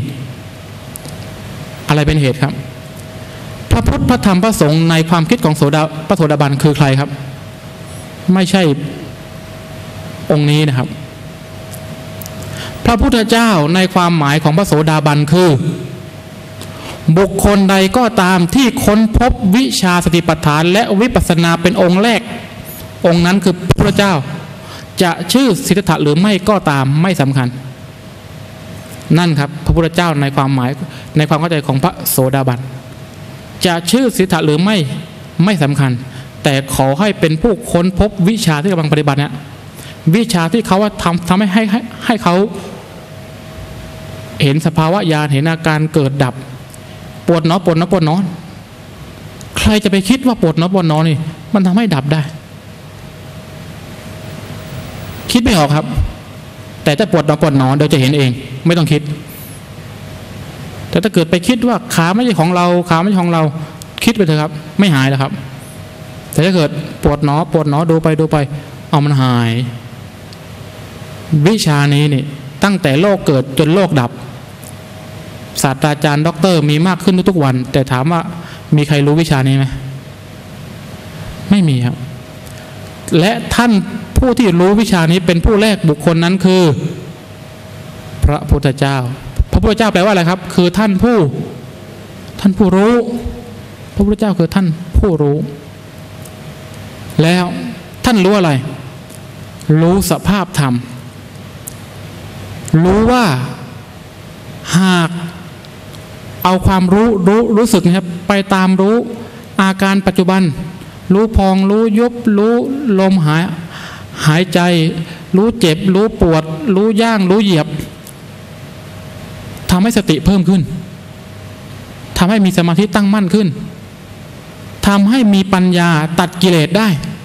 อะไรเป็นเหตุครับพระพุทธพระธรรมพระสงฆ์ในความคิดของโสดาพระโสดาบันคือใครครับไม่ใช่องค์นี้นะครับพระพุทธเจ้าในความหมายของพระโสดาบันคือบุคคลใดก็ตามที่ค้นพบวิชาสติปัฏฐานและวิปัสสนาเป็นองค์แรกองค์นั้นคือพระพุทธเจ้าจะชื่อสิทธัตถะหรือไม่ก็ตามไม่สำคัญนั่นครับพระพุทธเจ้าในความหมายในความเข้าใจของพระโสดาบันจะชื่อสิทธัตถะหรือไม่ไม่สำคัญแต่ขอให้เป็นผู้ค้นพบวิชาที่กำลังปฏิบัติเนี่ยวิชาที่เขาว่าทำทำให้ให้ให้ให้เขาเห็นสภาวะญาณเห็นอาการเกิดดับปวดหนอปวดหนอปวดหนอใครจะไปคิดว่าปวดหนอปวดหนอนี่มันทำให้ดับได้คิดไม่ออกครับแต่ถ้าปวดหนอปวดหนอเดี๋ยวจะเห็นเองไม่ต้องคิดแต่ถ้าเกิดไปคิดว่าขาไม่ใช่ของเราขาไม่ใช่ของเราคิดไปเถอะครับไม่หายแล้วครับแต่ถ้าเกิดปวดหนอปวดหนอดูไปดูไปเอามันหายวิชานี้นี่ตั้งแต่โลกเกิดจนโลกดับศาสตราจารย์ด็อกเตอร์มีมากขึ้นทุกวันแต่ถามว่ามีใครรู้วิชานี้ไหมไม่มีครับและท่านผู้ที่รู้วิชานี้เป็นผู้แรกบุคคลนั้นคือพระพุทธเจ้าพระพุทธเจ้าแปลว่าอะไรครับคือท่านผู้ท่านผู้รู้พระพุทธเจ้าคือท่านผู้รู้แล้วท่านรู้อะไรรู้สภาพธรรมรู้ว่าหากเอาความรู้รู้รู้สึกนะครับไปตามรู้อาการปัจจุบันรู้พองรู้ยุบรู้ลมหายหายใจรู้เจ็บรู้ปวดรู้ย่างรู้เหยียบำให้สติเพิ่มขึ้นทำให้มีสมาธิตั้งมั่นขึ้นทำให้มีปัญญาตัดกิเลสได้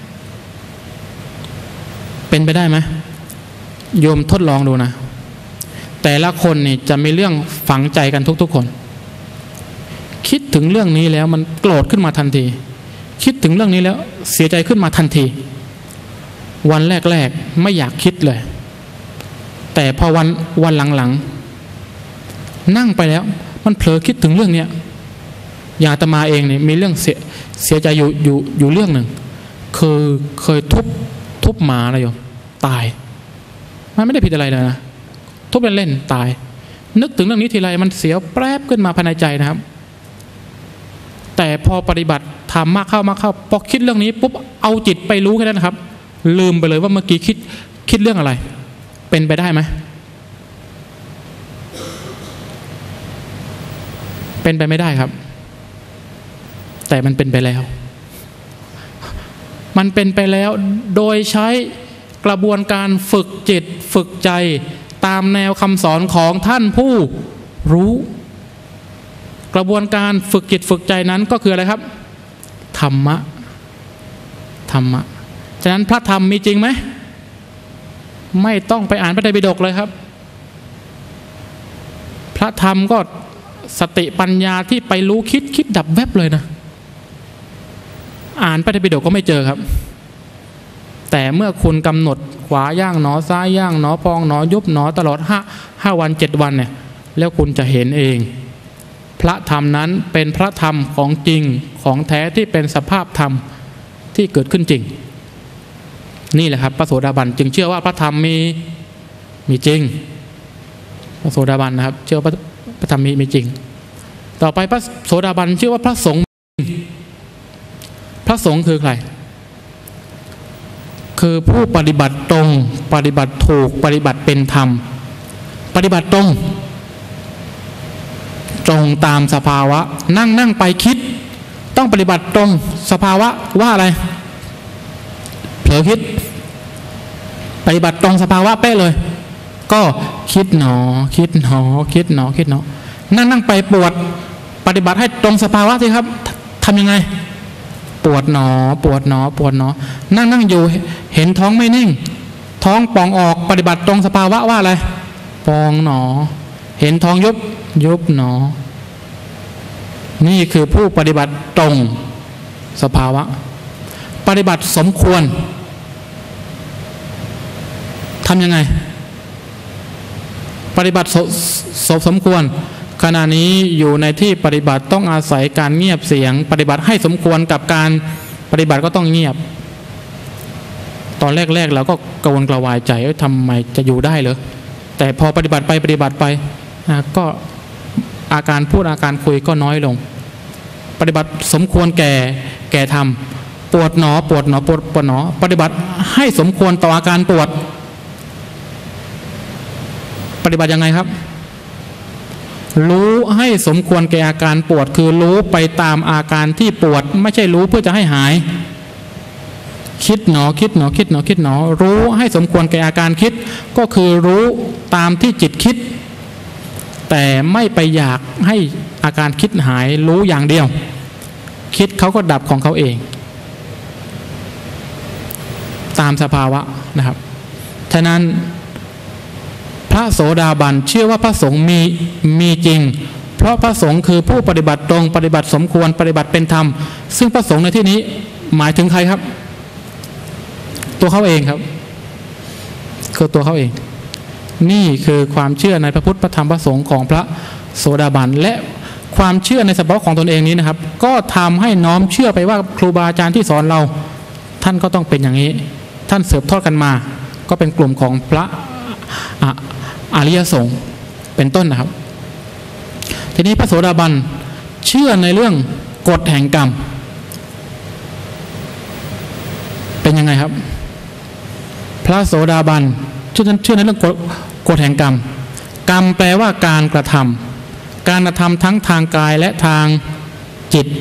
เป็นไปได้ไหมโยมทดลองดูนะแต่ละคนนี่จะมีเรื่องฝังใจกันทุกๆคนคิดถึงเรื่องนี้แล้วมันโกรธขึ้นมาทันทีคิดถึงเรื่องนี้แล้วเสียใจขึ้นมาทันทีวันแรกๆไม่อยากคิดเลยแต่พอวันวันหลังๆนั่งไปแล้วมันเผลอคิดถึงเรื่องเนี้ยอย่างอาตมาเองเนี่ยมีเรื่องเสียเสียใจอยู่อยู่อยู่เรื่องหนึ่งคือเคยทุบทุบหมาอะไรอยู่ตายมันไม่ได้ผิดอะไรเลยนะทุบเล่นๆตายนึกถึงเรื่องนี้ทีไรมันเสียวแปรบขึ้นมาภายในใจนะครับแต่พอปฏิบัติทำมากเข้ามากเข้าพอคิดเรื่องนี้ปุ๊บเอาจิตไปรู้แค่นั้นนะครับลืมไปเลยว่าเมื่อกี้คิดคิดเรื่องอะไรเป็นไปได้ไหมเป็นไปไม่ได้ครับแต่มันเป็นไปแล้วมันเป็นไปแล้วโดยใช้กระบวนการฝึกจิตฝึกใจตามแนวคำสอนของท่านผู้รู้กระบวนการฝึกจิตฝึกใจนั้นก็คืออะไรครับธรรมะธรรมะฉะนั้นพระธรรมมีจริงไหมไม่ต้องไปอ่านพระไตรปิฎกเลยครับพระธรรมก็สติปัญญาที่ไปรู้คิดคิดดับแวบเลยนะอ่านพระไตรปิฎกก็ไม่เจอครับแต่เมื่อคุณกำหนดขวาย่างหนอซ้ายย่างหนอพองหนอยุบหนอตลอดห้าห้าวันเจ็ดวันเนี่ยแล้วคุณจะเห็นเองพระธรรมนั้นเป็นพระธรรมของจริงของแท้ที่เป็นสภาพธรรมที่เกิดขึ้นจริงนี่แหละครับพระโสดาบันจึงเชื่อว่าพระธรรมมีมีจริงพระโสดาบันนะครับเชื่อว่าพระธรรมมีมีจริงต่อไปพระโสดาบันเชื่อว่าพระสงฆ์พระสงฆ์คือใครคือผู้ปฏิบัติตรงปฏิบัติถูกปฏิบัติเป็นธรรมปฏิบัติตรงตรงตามสภาวะนั่งนั่งไปคิดต้องปฏิบัติตรงสภาวะว่าอะไรเผลอคิดปฏิบัติตรงสภาวะเป๊ะเลยก็คิดหนอคิดหนอคิดหนอคิดหนอนั่งนั่งไปปวดปฏิบัติให้ตรงสภาวะสิครับทำยังไงปวดหนอปวดหนอปวดหนอนั่งนั่งอยู่เห็นท้องไม่นิ่งท้องป่องออกปฏิบัติตรงสภาวะว่าอะไรปองหนอเห็นท้องยุบยุบหนอนี่คือผู้ปฏิบัติตรงสภาวะปฏิบัติสมควรทำยังไงปฏิบัติสสสมควรขณะนี้อยู่ในที่ปฏิบัติต้องอาศัยการเงียบเสียงปฏิบัติให้สมควรกับการปฏิบัติก็ต้องเงียบตอนแรกๆเราก็กระวนกระวายใจเอ้ยทำไมจะอยู่ได้เหรอแต่พอปฏิบัติไปปฏิบัติไปก็อาการพูดอาการคุยก็น้อยลงปฏิบัติสมควรแก่แก่ทำปวดหนอปวดหนอปวดปวดหนอปฏิบัติให้สมควรต่ออาการปวดปฏิบัติยังไงครับรู้ให้สมควรแก่อาการปวดคือรู้ไปตามอาการที่ปวดไม่ใช่รู้เพื่อจะให้หายคิดหนอคิดหนอคิดหนอคิดหนอรู้ให้สมควรแก่อาการคิดก็คือรู้ตามที่จิตคิดแต่ไม่ไปอยากให้อาการคิดหายรู้อย่างเดียวคิดเขาก็ดับของเขาเองตามสภาวะนะครับฉะนั้นพระโสดาบันเชื่อว่าพระสงฆ์มีมีจริงเพราะพระสงฆ์คือผู้ปฏิบัติตรงปฏิบัติสมควรปฏิบัติเป็นธรรมซึ่งพระสงฆ์ในที่นี้หมายถึงใครครับตัวเขาเองครับคือตัวเขาเองนี่คือความเชื่อในพระพุทธพระธรรมพระสงฆ์ของพระโสดาบันและความเชื่อในสภาวะของตนเองนี้นะครับก็ทำให้น้อมเชื่อไปว่าครูบาอาจารย์ที่สอนเราท่านก็ต้องเป็นอย่างนี้ท่านสืบทอดกันมาก็เป็นกลุ่มของพระอริยสงฆ์เป็นต้นนะครับทีนี้พระโสดาบันเชื่อในเรื่องกฎแห่งกรรมเป็นยังไงครับพระโสดาบันเชื่อเชื่อในเรื่องกฎกฎแห่งกรรมกรรมแปลว่าการกระทำการกระทำทั้งทางกายและทางจิต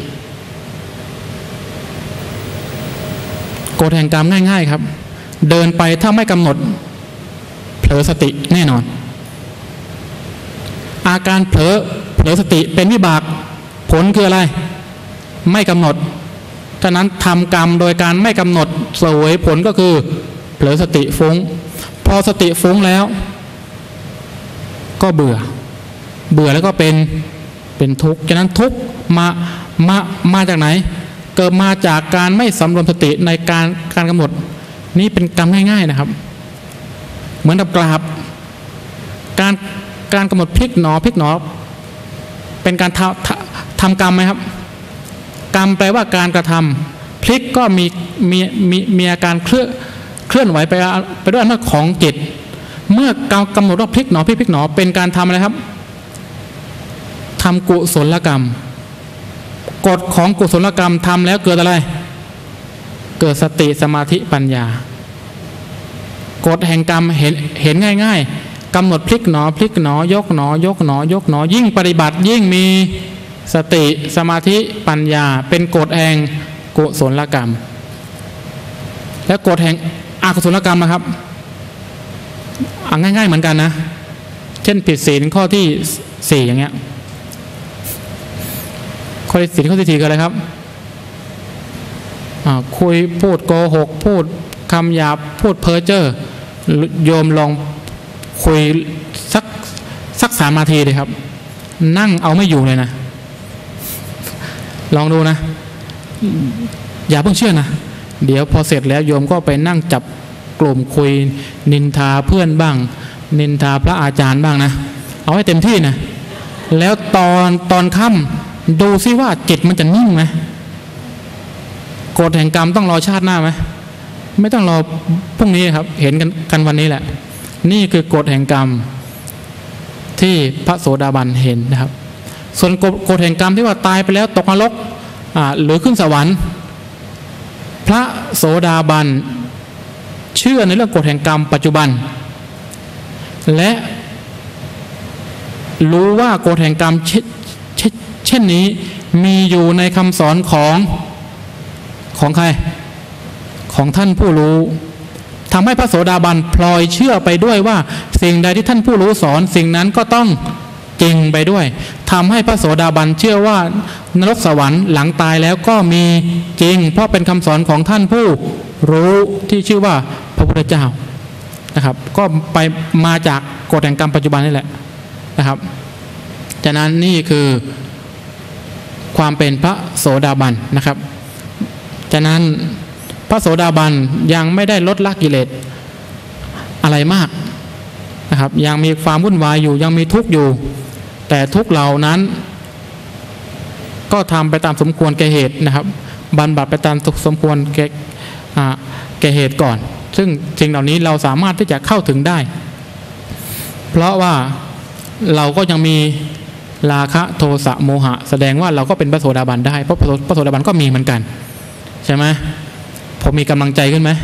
กฎแห่งกรรมง่ายๆครับเดินไปถ้าไม่กำหนดเผลอสติแน่นอนอาการเผลอเผลอสติเป็นวิบากผลคืออะไรไม่กำหนดฉะนั้นทำกรรมโดยการไม่กำหนดเสวยผลก็คือเผลอสติฟุ้งพอสติฟุ้งแล้วก็เบื่อเบื่อแล้วก็เป็นเป็นทุกข์ฉะนั้นทุกข์มามามาจากไหนเกิดมาจากการไม่สำรวมสติในการการกำหนดนี่เป็นกรรมง่ายๆนะครับเหมือนกับกราบการการกำหนดพลิกหนอพลิกหนอเป็นการทำทำกรรมไหมครับกรรมแปลว่าการกระทำพลิกก็มีมีมีมีอาการเคลื่อนเคลื่อนไหวไปไปด้วยอำนาจของจิตเมื่อกำหนดว่าพลิกหนอพลิกพลิกหนอเป็นการทำอะไรครับทำกุศลกรรมกฎของกุศลกรรมทำแล้วเกิดอะไรเกิดสติสมาธิปัญญากฎแห่งกรรมเห็นเห็นง่ายๆกำหนดพลิกหนอพลิกหนอยกหนอยกหนอยกหนอยิ่งปฏิบัติยิ่งมีสติสมาธิปัญญาเป็นกฎแห่งกุศลกรรมและกฎแห่งอกุศลกรรมนะครับอ่ะง่ายๆเหมือนกันนะเช่นผิดศีลข้อที่สี่อย่างเงี้ยข้อที่สี่ข้อที่สี่คืออะไรครับคุยพูดโกหกพูดคำหยาบพูดเพ้อเจ้อโยมลองคุยสักสักสามนาทีเลยครับนั่งเอาไม่อยู่เลยนะลองดูนะอย่าเพิ่งเชื่อนะเดี๋ยวพอเสร็จแล้วโยมก็ไปนั่งจับกลุ่มคุยนินทาเพื่อนบ้างนินทาพระอาจารย์บ้างนะเอาให้เต็มที่นะแล้วตอนตอนค่ำดูซิว่าจิตมันจะนิ่งไหมกฎแห่งกรรมต้องรอชาติหน้าไหมไม่ต้องรอพรุ่งนี้ครับเห็นกันกันวันนี้แหละนี่คือกฎแห่งกรรมที่พระโสดาบันเห็นนะครับส่วนกฎแห่งกรรมที่ว่าตายไปแล้วตกนรกหรือขึ้นสวรรค์พระโสดาบันเชื่อในเรื่องกฎแห่งกรรมปัจจุบันและรู้ว่ากฎแห่งกรรมเช่นนี้มีอยู่ในคำสอนของของใครของท่านผู้รู้ทำให้พระโสดาบันพลอยเชื่อไปด้วยว่าสิ่งใดที่ท่านผู้รู้สอนสิ่งนั้นก็ต้องจริงไปด้วยทำให้พระโสดาบันเชื่อว่านรกสวรรค์หลังตายแล้วก็มีจริงเพราะเป็นคำสอนของท่านผู้รู้ที่ชื่อว่าพระพุทธเจ้านะครับก็ไปมาจากกฎแห่งกรรมปัจจุบันนี่แหละนะครับฉะนั้นนี่คือความเป็นพระโสดาบันนะครับฉะนั้นพระโสดาบันยังไม่ได้ลดละกิเลสอะไรมากนะครับยังมีความวุ่นวายอยู่ยังมีทุกข์อยู่แต่ทุกข์เหล่านั้นก็ทำไปตามสมควรแก่เหตุนะครับบรรบัดไปตามสมควรแก่แก่เหตุก่อนซึ่งสิ่งเหล่านี้เราสามารถที่จะเข้าถึงได้เพราะว่าเราก็ยังมีราคะโทสะโมหะแสดงว่าเราก็เป็นพระโสดาบันได้เพราะพระโสดาบันก็มีเหมือนกันใช่ไหมผมมีกำลังใจขึ้นไหม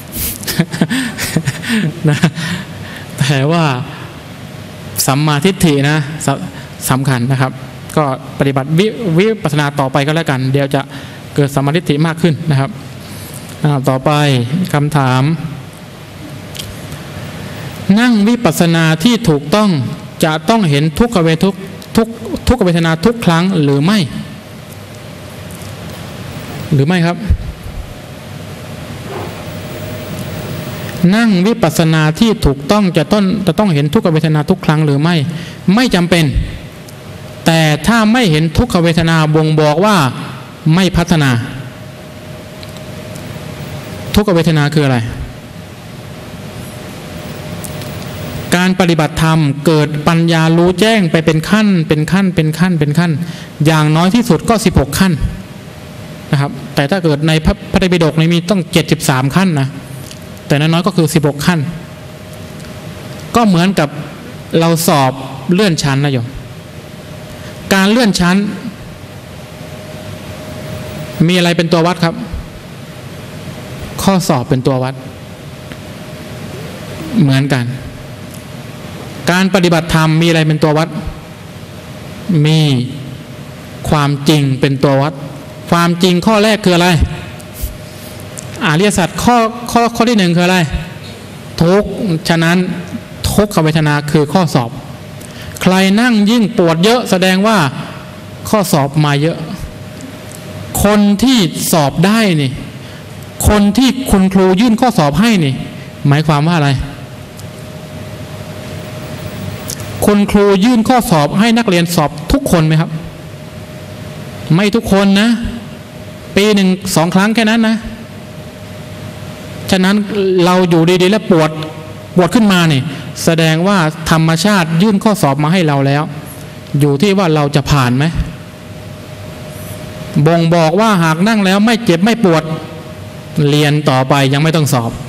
นะแต่ว่าสัมมาทิฏฐินะสำคัญนะครับก็ปฏิบัติวิวิปัสสนาต่อไปก็แล้วกันเดี๋ยวจะเกิดสัมมาทิฏฐิมากขึ้นนะครับต่อไปคำถามนั่งวิปัสสนาที่ถูกต้องจะต้องเห็นทุกขเวทุกทุกทุกเวทนาทุกครั้งหรือไม่หรือไม่ครับนั่งวิปัสสนาที่ถูกต้องจะต้องจะต้องเห็นทุกขเวทนาทุกครั้งหรือไม่ไม่จำเป็นแต่ถ้าไม่เห็นทุกขเวทนาบ่งบอกว่าไม่พัฒนาทุกขเวทนาคืออะไรการปฏิบัติธรรมเกิดปัญญารู้แจ้งไปเป็นขั้นเป็นขั้นเป็นขั้นเป็นขั้นอย่างน้อยที่สุดก็สิบหกขั้นนะครับแต่ถ้าเกิดในพระไตรปิฎกนี่มีต้องเจ็ดสิบสามขั้นนะแต่น้อยๆก็คือสิบหกขั้นก็เหมือนกับเราสอบเลื่อนชั้นนะโยมการเลื่อนชั้นมีอะไรเป็นตัววัดครับข้อสอบเป็นตัววัดเหมือนกันการปฏิบัติธรรมมีอะไรเป็นตัววัดมีความจริงเป็นตัววัดความจริงข้อแรกคืออะไรอริยสัจข้อข้อข้อที่หนึ่งคืออะไรทุกข์ฉะนั้นทุกขเวทนาคือข้อสอบใรนั่งยิ่งปวดเยอะแสดงว่าข้อสอบมาเยอะคนที่สอบได้นี่คนที่คุณครูยื่นข้อสอบให้นี่หมายความว่าอะไรคุณครูยื่นข้อสอบให้นักเรียนสอบทุกคนไหมครับไม่ทุกคนนะปีหนึ่งสองครั้งแค่นั้นนะฉะนั้นเราอยู่ดีๆแล้วปวดปวดขึ้นมาเนี่ยแสดงว่าธรรมชาติยื่นข้อสอบมาให้เราแล้วอยู่ที่ว่าเราจะผ่านไหมบ่งบอกว่าหากนั่งแล้วไม่เจ็บไม่ปวดเรียนต่อไปยังไม่ต้องสอบ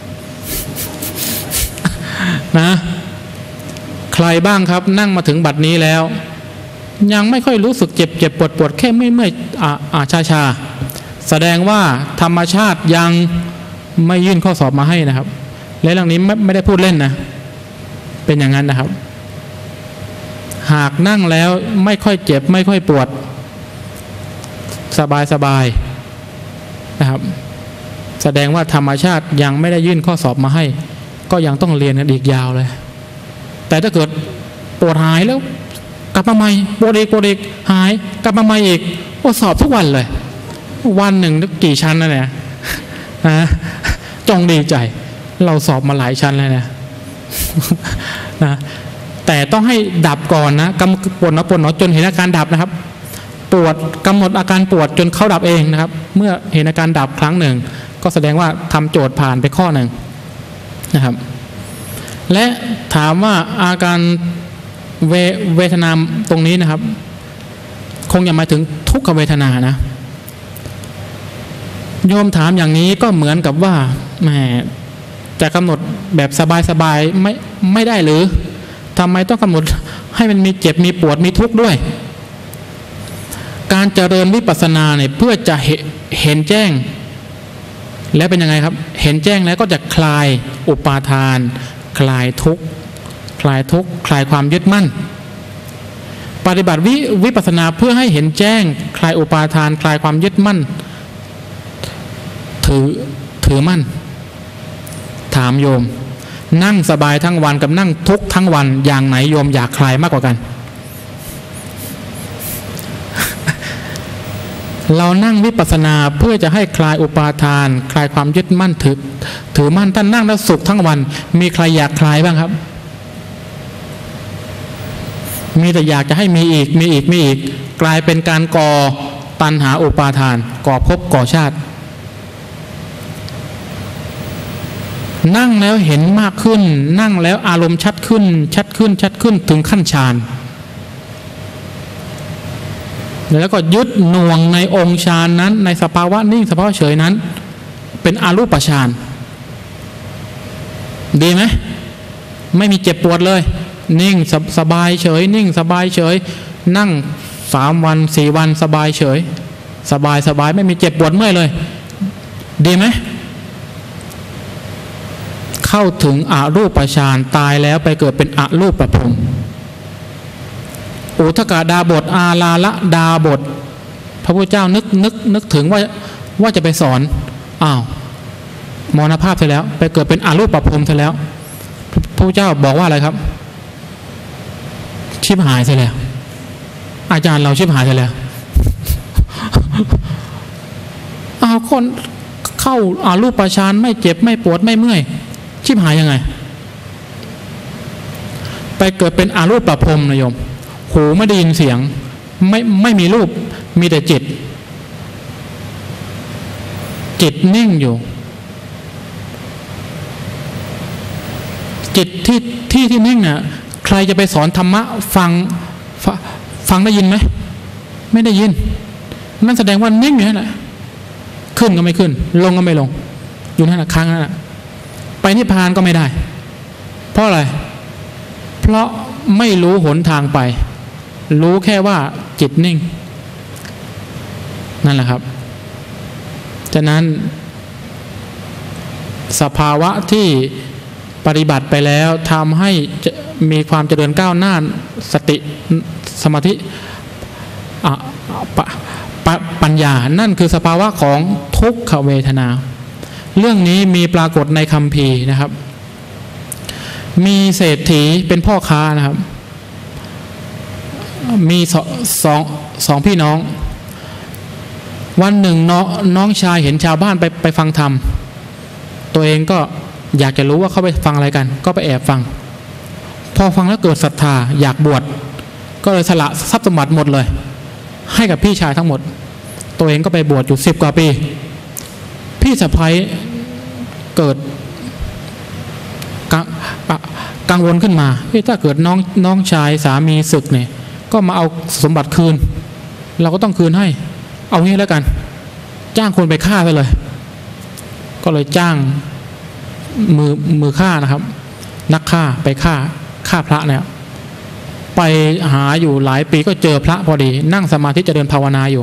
นะใครบ้างครับนั่งมาถึงบัดนี้แล้วยังไม่ค่อยรู้สึกเจ็บเจ็บปวดปวดแค่ไม่เมื่อยอ่าอ่าชาชาแสดงว่าธรรมชาติยังไม่ยื่นข้อสอบมาให้นะครับและเรื่องนี้ไม่ไม่ได้พูดเล่นนะเป็นอย่างนั้นนะครับหากนั่งแล้วไม่ค่อยเจ็บไม่ค่อยปวดสบายสบายนะครับแสดงว่าธรรมชาติยังไม่ได้ยื่นข้อสอบมาให้ก็ยังต้องเรียนกันอีกยาวเลยแต่ถ้าเกิดปวดหายแล้วกลับมาใหม่ปวดอีกปวดอีกหายกลับมาใหม่อีกโอ้สอบทุกวันเลยวันหนึ่งนึกกี่ชั้นนะเนี่ยนะจงดีใจเราสอบมาหลายชั้นแล้วนะนะแต่ต้องให้ดับก่อนนะกำปวดเนาะปวดเนาะจนเห็นอาการดับนะครับปวดกำหนดอาการปวดจนเขาดับเองนะครับเมื่อเห็นอาการดับครั้งหนึ่งก็แสดงว่าทำโจทย์ผ่านไปข้อหนึ่งนะครับและถามว่าอาการเว, เวทนาตรงนี้นะครับคงอย่าหมายถึงทุกขเวทนานะโยมถามอย่างนี้ก็เหมือนกับว่าแหมจะกำหนดแบบสบายๆไม่ไม่ได้หรือทำไมต้องกำหนดให้มันมีเจ็บมีปวดมีทุกข์ด้วยการเจริญวิปัสสนาเนี่ยเพื่อจะเห็นแจ้งแล้วเป็นยังไงครับเห็นแจ้งแล้วก็จะคลายอุปาทานคลายทุกข์คลายทุกข์คลายความยึดมั่นปฏิบัติวิวิปัสสนาเพื่อให้เห็นแจ้งคลายอุปาทานคลายความยึดมั่นถือถือมั่นถามโยมนั่งสบายทั้งวันกับนั่งทุกข์ทั้งวันอย่างไหนโยมอยากคลายมากกว่ากันเรานั่งวิปัสสนาเพื่อจะให้คลายอุปาทานคลายความยึดมั่นถือถือมั่นท่านนั่งแล้วสุขทั้งวันมีใครอยากคลายบ้างครับมีแต่อยากจะให้มีอีกมีอีกมีอีกกลายเป็นการก่อตัณหาอุปาทานก่อภพก่อชาตินั่งแล้วเห็นมากขึ้นนั่งแล้วอารมณ์ชัดขึ้นชัดขึ้นชัดขึ้นถึงขั้นฌานแล้วก็ยึดหน่วงในองค์ฌานนั้นในสภาวะนิ่งสภาวะเฉยนั้นเป็นอรูปฌานดีไหมไม่มีเจ็บปวดเลยนิ่งส, สบายเฉยนิ่งสบายเฉยนั่งสามวันสี่วันสบายเฉยสบายสบายไม่มีเจ็บปวดเมื่อยเลยดีไหมเข้าถึงอรูปฌานตายแล้วไปเกิดเป็นอรูปพรหมอุทกดาบทอาลาละดาบทพระพุทธเจ้านึกนึกนึกถึงว่าว่าจะไปสอนอ้าวมรณภาพเสร็จแล้วไปเกิดเป็นอรูปพรหมเสร็จแล้วพระพุทธเจ้าบอกว่าอะไรครับชิบหายเสร็จแล้วอาจารย์เราชิบหายเสร็จแล้วเอาคนเข้าอารูปฌานไม่เจ็บไม่ปวดไม่เมื่อยชิบหายยังไงไปเกิดเป็นอรูปพรหมนะโยมหูไม่ได้ยินเสียงไม่ไม่มีรูปมีแต่จิตจิตนิ่งอยู่จิตที่ที่ที่นิ่งน่ะใครจะไปสอนธรรมะฟังฟฟังได้ยินไหมไม่ได้ยินนั่นแสดงว่านิ่งอยู่นั่นแหละขึ้นก็ไม่ขึ้นลงก็ไม่ลงอยู่นั่นแหละค้างนั่นแหละไปนิพพานก็ไม่ได้เพราะอะไรเพราะไม่รู้หนทางไปรู้แค่ว่าจิตนิ่งนั่นแหละครับฉะนั้นสภาวะที่ปฏิบัติไปแล้วทำให้มีความเจริญก้าวหน้าสติสมาธิปปปัญญานั่นคือสภาวะของทุกขเวทนาเรื่องนี้มีปรากฏในคัมภีร์นะครับมีเศรษฐีเป็นพ่อค้านะครับมีสสองสองพี่น้องวันหนึ่งน้องน้องชายเห็นชาวบ้านไปไปฟังธรรมตัวเองก็อยากจะรู้ว่าเขาไปฟังอะไรกันก็ไปแอบฟังพอฟังแล้วเกิดศรัทธาอยากบวชก็เลยสละทรัพย์สมบัติหมดเลยให้กับพี่ชายทั้งหมดตัวเองก็ไปบวชอยู่สิบกว่าปีพี่สะใภ้เกิดกังวลขึ้นมาถ้าเกิดน้องน้องชายสามีศึกเนี่ยก็มาเอาสมบัติคืนเราก็ต้องคืนให้เอางี้แล้วกันจ้างคนไปฆ่าไปเลยก็เลยจ้างมือมือฆ่านะครับนักฆ่าไปฆ่าฆ่าพระเนี่ยไปหาอยู่หลายปีก็เจอพระพอดีนั่งสมาธิจะเดินภาวนาอยู่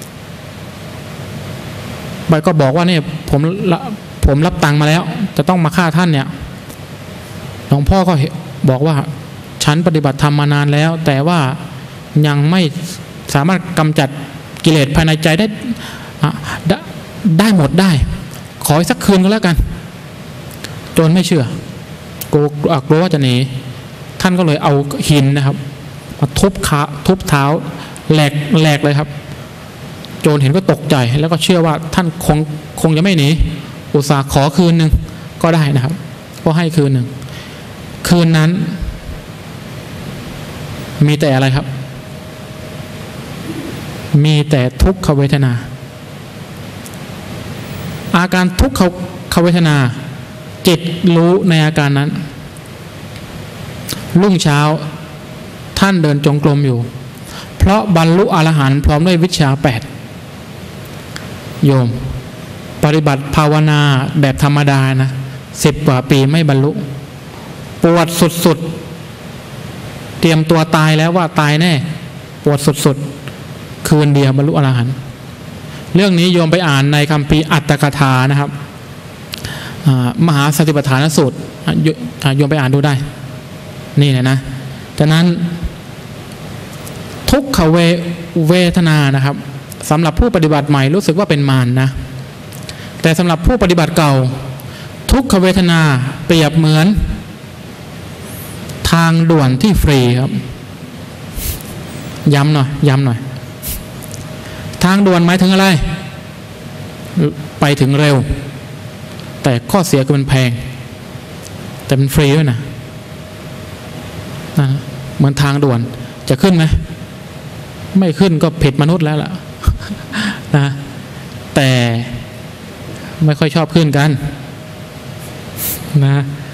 ไปก็บอกว่าเนี่ยผมผมรับตังค์มาแล้วจะต้องมาฆ่าท่านเนี่ยหลวงพ่อก็บอกว่าฉันปฏิบัติธรรมมานานแล้วแต่ว่ายังไม่สามารถกำจัดกิเลสภายในใจได้ได้ได้หมดได้ขออีกสักคืนก็แล้วกันโจรไม่เชื่อกลัวกลัวว่าจะหนีท่านก็เลยเอาหินนะครับมาทุบขาทุบเท้าแหลกแหลกเลยครับโจรเห็นก็ตกใจแล้วก็เชื่อว่าท่านคงคงจะไม่หนีอุตส่าห์ขอคืนหนึ่งก็ได้นะครับก็ให้คืนหนึ่งคืนนั้นมีแต่อะไรครับมีแต่ทุกขเวทนาอาการทุกขเวทนาจิตรู้ในอาการนั้นรุ่งเช้าท่านเดินจงกรมอยู่เพราะบรรลุอรหันต์พร้อมด้วยวิชชาแปดโยมปฏิบัติภาวนาแบบธรรมดานะสิบกว่าปีไม่บรรลุปวดสุดๆเตรียมตัวตายแล้วว่าตายแน่ปวดสุดๆคืนเดียวบรรลุอรหันต์เรื่องนี้โยมไปอ่านในคัมภีร์อัตถกถานะครับมหาสติปัฏฐานสูตรโยมไปอ่านดูได้นี่นะนะฉะนั้นทุกขเวเวทนานะครับสำหรับผู้ปฏิบัติใหม่รู้สึกว่าเป็นมารนะแต่สำหรับผู้ปฏิบัติเก่าทุกขเวทนาเปรียบเหมือนทางด่วนที่ฟรีครับย้ำหน่อยย้ำหน่อยทางด่วนหมายถึงอะไรไปถึงเร็วแต่ข้อเสียคือมันแพงแต่มันฟรีด้วยนะนะเหมือนทางด่วนจะขึ้นไหมไม่ขึ้นก็ผิดมนุษย์แล้วล่ะนะแต่ไม่ค่อยชอบขึ้นกันนะ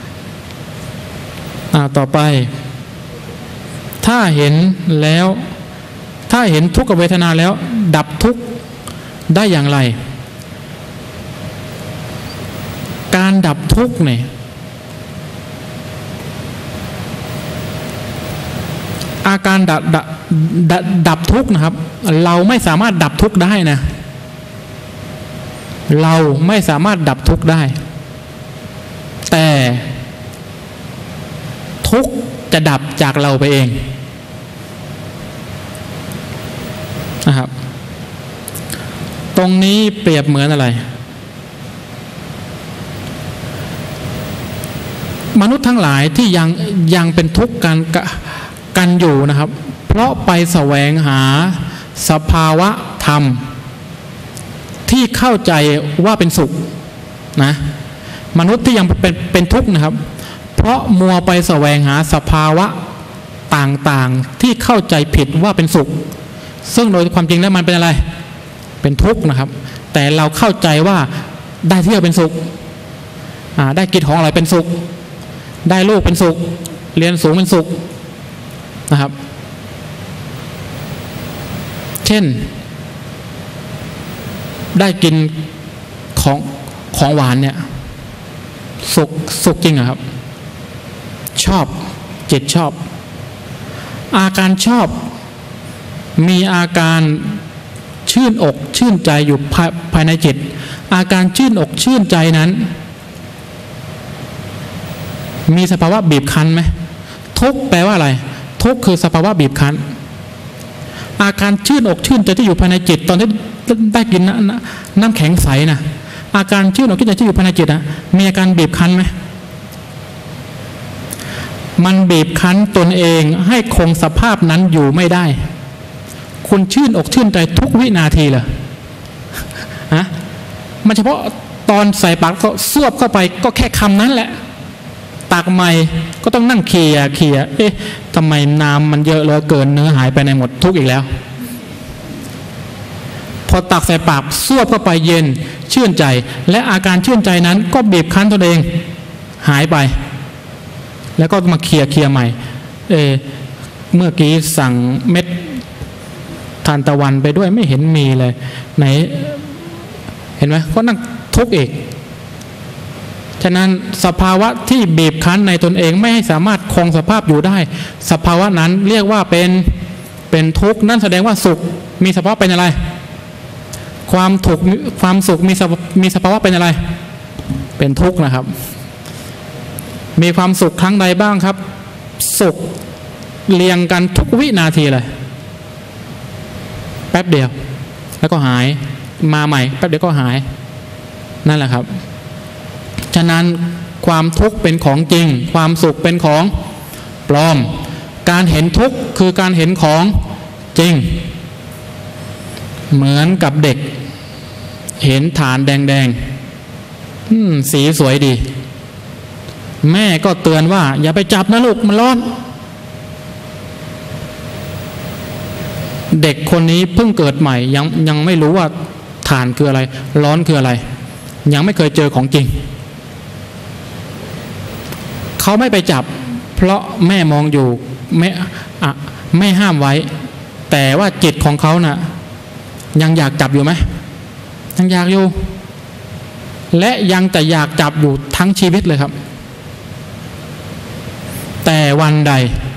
อ่าต่อไปถ้าเห็นแล้วถ้าเห็นทุกขเวทนาแล้วดับทุกข์ได้อย่างไรการดับทุกข์เนี่ยอาการดับดับดับดับทุกข์นะครับเราไม่สามารถดับทุกข์ได้นะเราไม่สามารถดับทุกข์ได้แต่ทุกข์จะดับจากเราไปเองนะครับตรงนี้เปรียบเหมือนอะไรมนุษย์ทั้งหลายที่ยังยังเป็นทุกข์กันกันอยู่นะครับเพราะไปแสวงหาสภาวะธรรมที่เข้าใจว่าเป็นสุขนะมนุษย์ที่ยังเป็นเป็นทุกข์นะครับเพราะมัวไปแสวงหาสภาวะต่างๆที่เข้าใจผิดว่าเป็นสุขซึ่งโดยความจริงแล้วมันเป็นอะไรเป็นทุกข์นะครับแต่เราเข้าใจว่าได้เที่ยวเป็นสุขได้กินของอร่อยเป็นสุขได้ลูกเป็นสุขเรียนสูงเป็นสุขนะครับเช่นได้กินของของหวานเนี่ยสุขสุขจริงเหรอครับชอบจิตชอบอาการชอบมีอาการชื่นอกชื่นใจอยู่ภายภายในจิตอาการชื่นอกชื่นใจนั้นมีสภาวะบีบคั้นไหมทุกข์แปลว่าอะไรทุกข์คือสภาวะบีบคั้นอาการชื่นอกชื่นใจที่อยู่ภายในจิตตอนที่ได้กินน้ำน้ำแข็งใสนะอาการชื่นอกชื่นใจที่อยู่ภายในจิตนะมีอาการบีบคั้นไหมมันบีบคั้นตนเองให้คงสภาพนั้นอยู่ไม่ได้คุณชื่นอกชื่นใจทุกวินาทีเลยฮะมันเฉพาะตอนใส่ปากก็ซวบเข้าไปก็แค่คำนั้นแหละตักใหม่ก็ต้องนั่งเคียเคียเอ๊ะทำไมน้ำมันเยอะเหลือเกินเนื้อหายไปในหมดทุกอีกแล้วพอตักใส่ปากซวบเข้าไปเย็นชื่นใจและอาการชื่นใจนั้นก็บีบคั้นตนเองหายไปแล้วก็มาเคียเคียใหม่เออเมื่อกี้สั่งเม็ดทานตะวันไปด้วยไม่เห็นมีเลยไหนเห็นไหมก็นั่งทุกข์อีกฉะนั้นสภาวะที่บีบคั้นในตนเองไม่ให้สามารถคงสภาพอยู่ได้สภาวะนั้นเรียกว่าเป็นเป็นทุกข์นั่นแสดงว่าสุขมีสภาวะเป็นอะไรความถูกความสุขมีมีสภาวะเป็นอะไรเป็นทุกข์นะครับมีความสุขครั้งใดบ้างครับสุขเรียงกันทุกวินาทีเลยแป๊บเดียวแล้วก็หายมาใหม่แป๊บเดียวก็หายนั่นแหละครับฉะนั้นความทุกข์เป็นของจริงความสุขเป็นของปลอมการเห็นทุกข์คือการเห็นของจริงเหมือนกับเด็กเห็นฐานแดงๆสีสวยดีแม่ก็เตือนว่าอย่าไปจับนะลูกมันร้อนเด็กคนนี้เพิ่งเกิดใหม่ยังยังไม่รู้ว่าฐานคืออะไรร้อนคืออะไรยังไม่เคยเจอของจริงเขาไม่ไปจับเพราะแม่มองอยู่ไม่อะไม่ห้ามไว้แต่ว่าจิตของเขาน่ะยังอยากจับอยู่ไหมยังอยากอยู่และยังจะอยากจับอยู่ทั้งชีวิตเลยครับแต่วันใด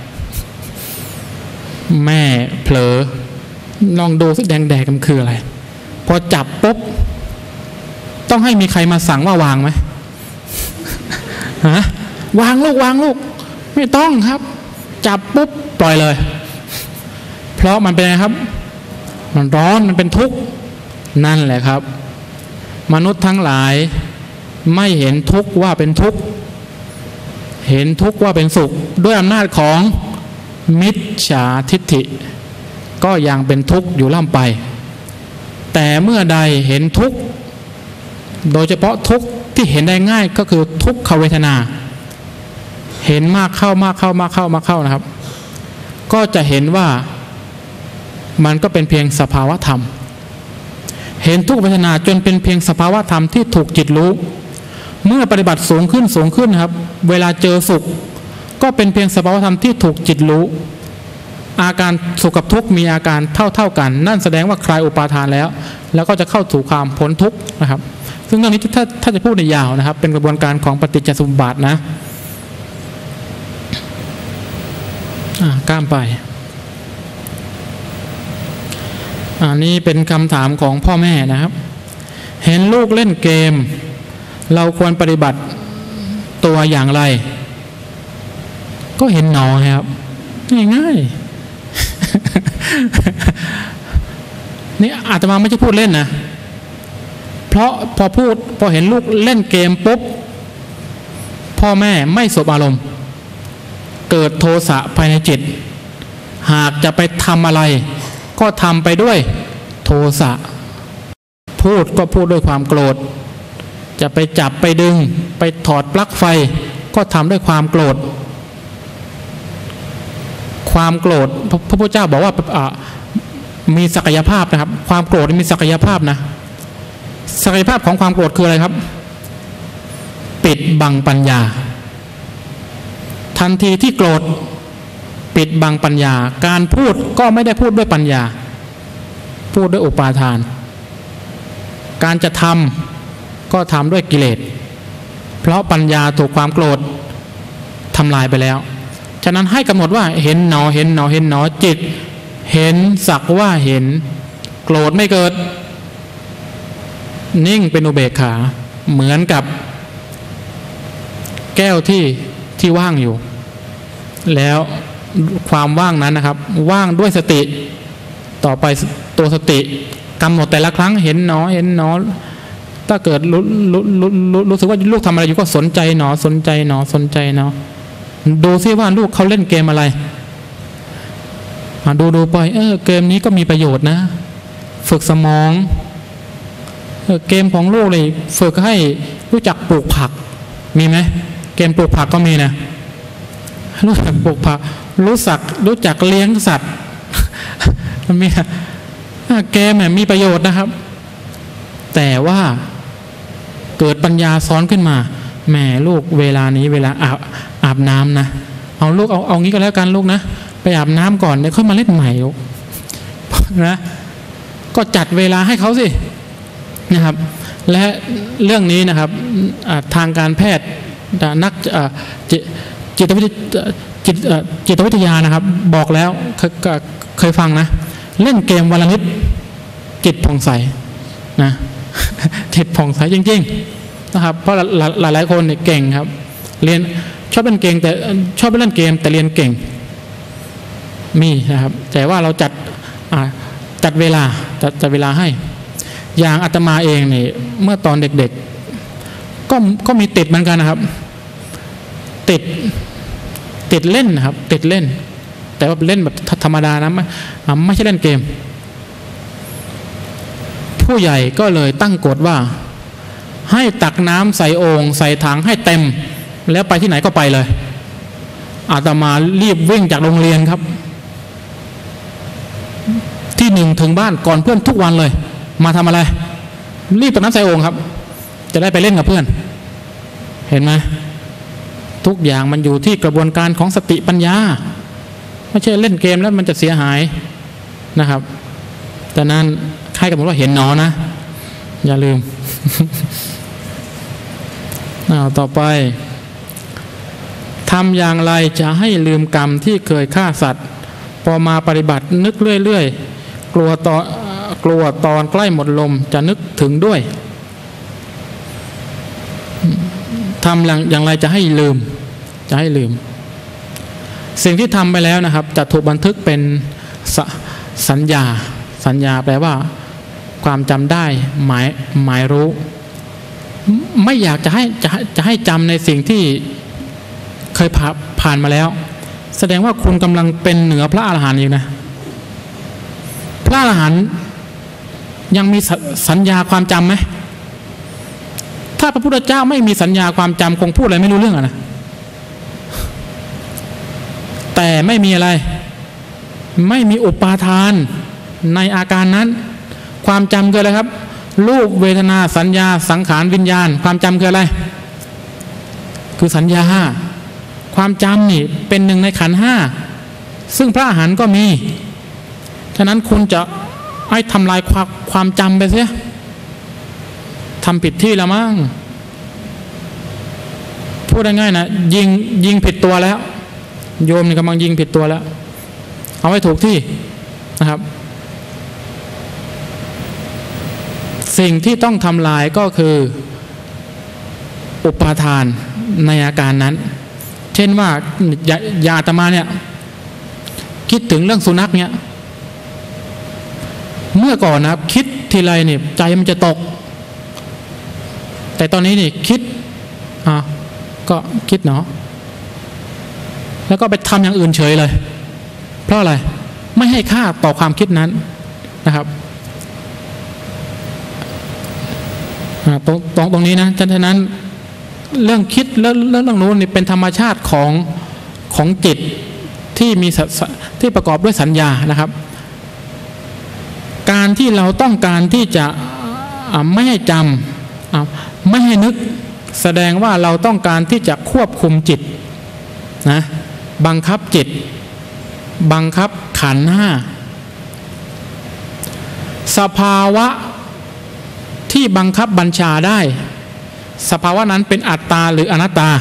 แม่เผลอลองดูสิแดงๆมันคืออะไรพอจับปุ๊บต้องให้มีใครมาสั่งว่าวางไหมฮะวางลูกวางลูกไม่ต้องครับจับปุ๊บปล่อยเลยเพราะมันเป็นไงครับมันร้อนมันเป็นทุกข์นั่นแหละครับมนุษย์ทั้งหลายไม่เห็นทุกข์ว่าเป็นทุกข์เห็นทุกข์ว่าเป็นสุขด้วยอำนาจของมิจฉาทิฏฐิก็ยังเป็นทุกข์อยู่ล่ำไปแต่เมื่อใดเห็นทุกข์โดยเฉพาะทุกข์ที่เห็นได้ง่ายก็คือทุกขเวทนาเห็นมากเข้ามากเข้ามากเข้ามากเข้านะครับก็จะเห็นว่ามันก็เป็นเพียงสภาวะธรรมเห็นทุกเวทนาจนเป็นเพียงสภาวะธรรมที่ถูกจิตรู้เมื่อปฏิบัติสูงขึ้นสูงขึ้นครับเวลาเจอสุขก็เป็นเพียงสภาวะธรรมที่ถูกจิตรู้อาการสุขกับทุกข์มีอาการเท่าเท่ากันนั่นแสดงว่าคลายอุปาทานแล้วแล้วก็จะเข้าสู่ความพ้นทุกข์นะครับซึ่งเรื่องนี้ถ้าถ้าจะพูดในยาวนะครับเป็นกระบวนการของปฏิจจสมุปบาทนะก้ามไปอันนี้เป็นคำถามของพ่อแม่นะครับเห็นลูกเล่นเกมเราควรปฏิบัติตัวอย่างไรก็เห็นหนอครับง่ายๆนี่อาตมาไม่ใช่พูดเล่นนะเพราะพอพูดพอเห็นลูกเล่นเกมปุ๊บพ่อแม่ไม่สบอารมณ์เกิดโทสะภายในจิตหากจะไปทำอะไรก็ทำไปด้วยโทสะพูดก็พูดด้วยความโกรธจะไปจับไปดึงไปถอดปลั๊กไฟก็ทำด้วยความโกรธความโกรธพระพุทธเจ้าบอกว่ามีศักยภาพนะครับความโกรธมีศักยภาพนะศักยภาพของความโกรธคืออะไรครับปิดบังปัญญาทันทีที่โกรธปิดบังปัญญาการพูดก็ไม่ได้พูดด้วยปัญญาพูดด้วยอุปาทานการจะทำก็ทำด้วยกิเลสเพราะปัญญาถูกความโกรธทำลายไปแล้วฉะนั้นให้กำหนดว่าเห็นหนอเห็นหนอเห็นหนอจิตเห็นสักว่าเห็นโกรธไม่เกิดนิ่งเป็นอุเบกขาเหมือนกับแก้วที่ที่ว่างอยู่แล้วความว่างนั้นนะครับว่างด้วยสติต่อไปตัวสติกำหนดแต่ละครั้งเห็นหนอเห็นหนอถ้าเกิดรู้รู้รู้รู้สึกว่าลูกทำอะไรอยู่ก็สนใจหนอสนใจหนอสนใจหนอดูซิว่าลูกเขาเล่นเกมอะไรดูดูไปเออเกมนี้ก็มีประโยชน์นะฝึกสมองเออเกมของลูกเลยฝึกให้รู้จักปลูกผักมีไหมเกมปลูกผักก็มีนะรู้จักปลูกผักรู้จักรู้จักเลี้ยงสัตว์มันมีเกมเนี่ยมีประโยชน์นะครับแต่ว่าเกิดปัญญาซ้อนขึ้นมาแม่ลูกเวลานี้เวลาอาบอาบน้ำนะเอาลูกเอาเอางี้ก็แล้วกันลูกนะไปอาบน้ำก่อนเดี๋ยวค่อยมาเล่นใหม่ลูกนะก็จัดเวลาให้เขาสินะครับและเรื่องนี้นะครับทางการแพทย์นักจิตวิทยาจิตจิตวิทยานะครับบอกแล้วเคยฟังนะเล่นเกมวันละนิดจิตผ่องใสนะจิตผ่องใสจริงๆนะครับเพราะหลายๆคนเนี่ยเก่งครับเรียนชอบเล่นเกมแต่ชอบเล่นเกมแต่เรียนเก่งมีนะครับแต่ว่าเราจัดจัดเวลาจัดจัดเวลาให้อย่างอาตมาเองเนี่ยเมื่อตอนเด็กๆก็ก็มีติดเหมือนกันนะครับติดติดเล่นนะครับติดเล่นแต่ว่าเล่นแบบธรรมดานะไม่ไม่ใช่เล่นเกมผู้ใหญ่ก็เลยตั้งกฎว่าให้ตักน้ำใส่โอ่งใส่ถังให้เต็มแล้วไปที่ไหนก็ไปเลยอาตมารีบวิ่งจากโรงเรียนครับที่หนึ่งถึงบ้านก่อนเพื่อนทุกวันเลยมาทำอะไรรีบตักน้ำใส่โอ่งครับจะได้ไปเล่นกับเพื่อนเห็นไหมทุกอย่างมันอยู่ที่กระบวนการของสติปัญญาไม่ใช่เล่นเกมแล้วมันจะเสียหายนะครับแต่นั้นใครกับผมว่าเห็นหนอนะอย่าลืม ต่อไปทำอย่างไรจะให้ลืมกรรมที่เคยฆ่าสัตว์พอมาปฏิบัตินึกเรื่อยๆกลัวตอนกลัวตอนใกล้หมดลมจะนึกถึงด้วยทำอย่างไรจะให้ลืมจะให้ลืมสิ่งที่ทำไปแล้วนะครับจะถูกบันทึกเป็นสสัญญาสัญญาแปลว่าความจำได้หมายหมายรู้ไม่อยากจะให้จะจะให้จำในสิ่งที่เคยผ่านผ่านมาแล้วแสดงว่าคุณกำลังเป็นเหนือพระอรหันต์อยู่นะพระอรหันต์ยังมีสัญญาความจำไหมถ้าพระพุทธเจ้าไม่มีสัญญาความจำคงพูดอะไรไม่รู้เรื่องอะนะแต่ไม่มีอะไรไม่มีอุปาทานในอาการนั้นความจำคืออะไรครับรูปเวทนาสัญญาสังขารวิญญาณความจำคืออะไรคือสัญญาความจำนี่เป็นหนึ่งในขันธ์ห้าซึ่งพระอรหันต์ก็มีฉะนั้นคุณจะให้ทำลายความความจำไปเสียทำผิดที่แล้วมั้งพูดง่ายๆนะยิงยิงผิดตัวแล้วโยมนี่กำลังยิงผิดตัวแล้วเอาไว้ถูกที่นะครับสิ่งที่ต้องทำลายก็คืออุปาทานในอาการนั้นเช่นว่ายายาอาตมาเนี่ยคิดถึงเรื่องสุนัขเนี่ยเมื่อก่อนนะครับคิดทีไรเนี่ยใจมันจะตกแต่ตอนนี้นี่คิดอ่ะก็คิดเนาะแล้วก็ไปทำอย่างอื่นเฉยเลยเพราะอะไรไม่ให้ค่าต่อความคิดนั้นนะครับตรงตรงตรงนี้นะฉะนั้นเรื่องคิดเรื่องเรื่องนู้นนี่เป็นธรรมชาติของของจิตที่มีที่ประกอบด้วยสัญญานะครับการที่เราต้องการที่จะไม่ให้จำไม่ให้นึกแสดงว่าเราต้องการที่จะควบคุมจิตนะบังคับจิตบังคับขันธ์ห้าสภาวะที่บังคับบัญชาได้สภาวะนั้นเป็นอัตตาหรืออนัตตา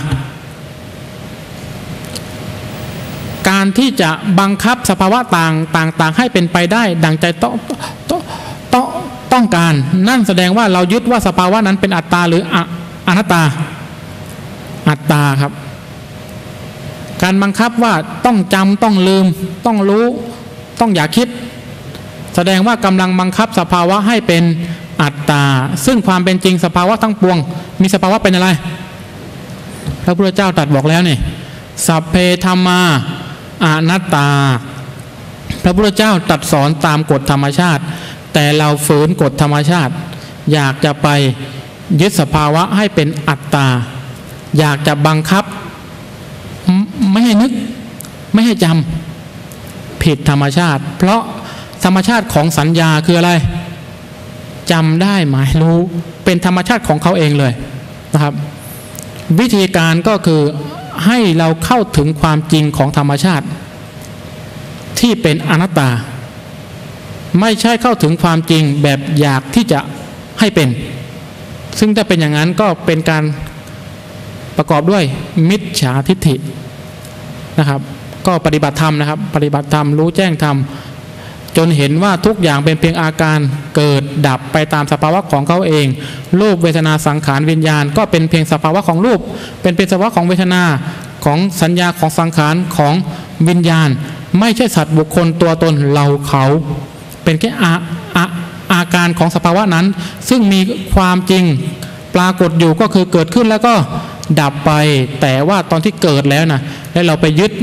การที่จะบังคับสภาวะต่างต่างๆให้เป็นไปได้ดังใจต้องต้องต้องต้องการนั่นแสดงว่าเรายึดว่าสภาวะนั้นเป็นอัตตาหรืออนัตตาอัตตาครับการบังคับว่าต้องจำต้องลืมต้องรู้ต้องอย่าคิดแสดงว่ากำลังบังคับสภาวะให้เป็นอัตตาซึ่งความเป็นจริงสภาวะทั้งปวงมีสภาวะเป็นอะไรพระพุทธเจ้าตรัสบอกแล้วนี่สัพเพธัมมาอนัตตาพระพุทธเจ้าตรัสสอนตามกฎธรรมชาติแต่เราฝืนกฎธรรมชาติอยากจะไปยึดสภาวะให้เป็นอัตตาอยากจะบังคับไม่ให้นึกไม่ให้จำผิดธรรมชาติเพราะธรรมชาติของสัญญาคืออะไรจำได้หมายรู้เป็นธรรมชาติของเขาเองเลยนะครับวิธีการก็คือให้เราเข้าถึงความจริงของธรรมชาติที่เป็นอนัตตาไม่ใช่เข้าถึงความจริงแบบอยากที่จะให้เป็นซึ่งถ้าเป็นอย่างนั้นก็เป็นการประกอบด้วยมิจฉาทิฏฐินะครับก็ปฏิบัติธรรมนะครับปฏิบัติธรรมรู้แจ้งธรรมจนเห็นว่าทุกอย่างเป็นเพียงอาการเกิดดับไปตามสภาวะของเขาเองรูปเวทนาสังขารวิญญาณก็เป็นเพียงสภาวะของรูปเป็นเป็นสภาวะของเวทนาของสัญญาของสังขารของวิญญาณไม่ใช่สัตว์บุคคลตัวตนเราเขาเป็นแค่อาอาอาการของสภาวะนั้นซึ่งมีความจริงปรากฏอยู่ก็คือเกิดขึ้นแล้วก็ดับไปแต่ว่าตอนที่เกิดแล้วนะแล้วเราไปยึด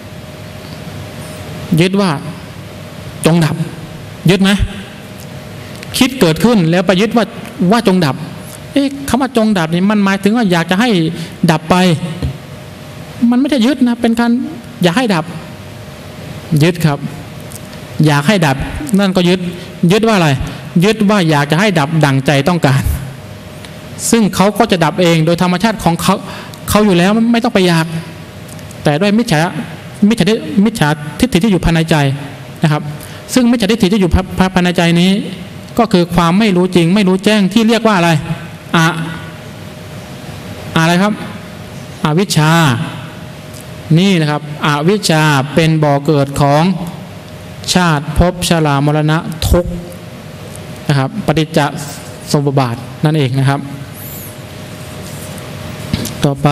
ยึดว่าจงดับยึดไหมคิดเกิดขึ้นแล้วไปยึดว่าว่าจงดับเอ๊ะคำว่าจงดับนี่มันหมายถึงว่าอยากจะให้ดับไปมันไม่ใช่ยึดนะเป็นการอยากให้ดับยึดครับอยากให้ดับนั่นก็ยึดยึดว่าอะไรยึดว่าอยากจะให้ดับดั่งใจต้องการซึ่งเขาก็จะดับเองโดยธรรมชาติของเขาเขาอยู่แล้วไม่ต้องไปอยากแต่ด้วยมิจฉามิจฉามิจฉาทิฏฐิที่อยู่ภายในใจนะครับซึ่งมิจฉาทิฏฐิที่อยู่ภายในใจนี้ก็คือความไม่รู้จริงไม่รู้แจ้งที่เรียกว่าอะไรอะอะไรครับอวิชชานี่นะครับอวิชชาเป็นบ่อเกิดของชาติภพชรามรณะทุกข์นะครับปฏิจจสมุปบาทนั่นเองนะครับต่อไป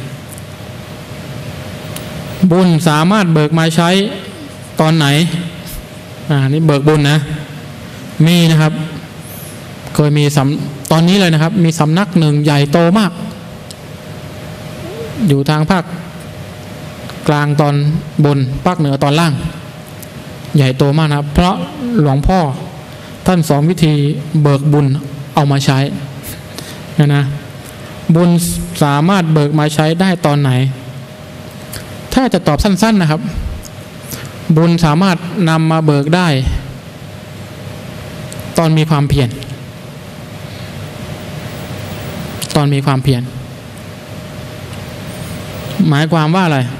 บุญสามารถเบิกมาใช้ตอนไหนอ่านี่เบิกบุญนะมีนะครับเคยมีสำตอนนี้เลยนะครับมีสำนักหนึ่งใหญ่โตมากอยู่ทางภาคกลางตอนบนภาคเหนือตอนล่างใหญ่โตมากนะครับเพราะหลวงพ่อท่านสอนวิธีเบิกบุญเอามาใช้นะนะบุญสามารถเบิกมาใช้ได้ตอนไหนถ้าจะตอบสั้นๆนะครับบุญสามารถนำมาเบิกได้ตอนมีความเพียรตอนมีความเพียรหมายความว่าอะไร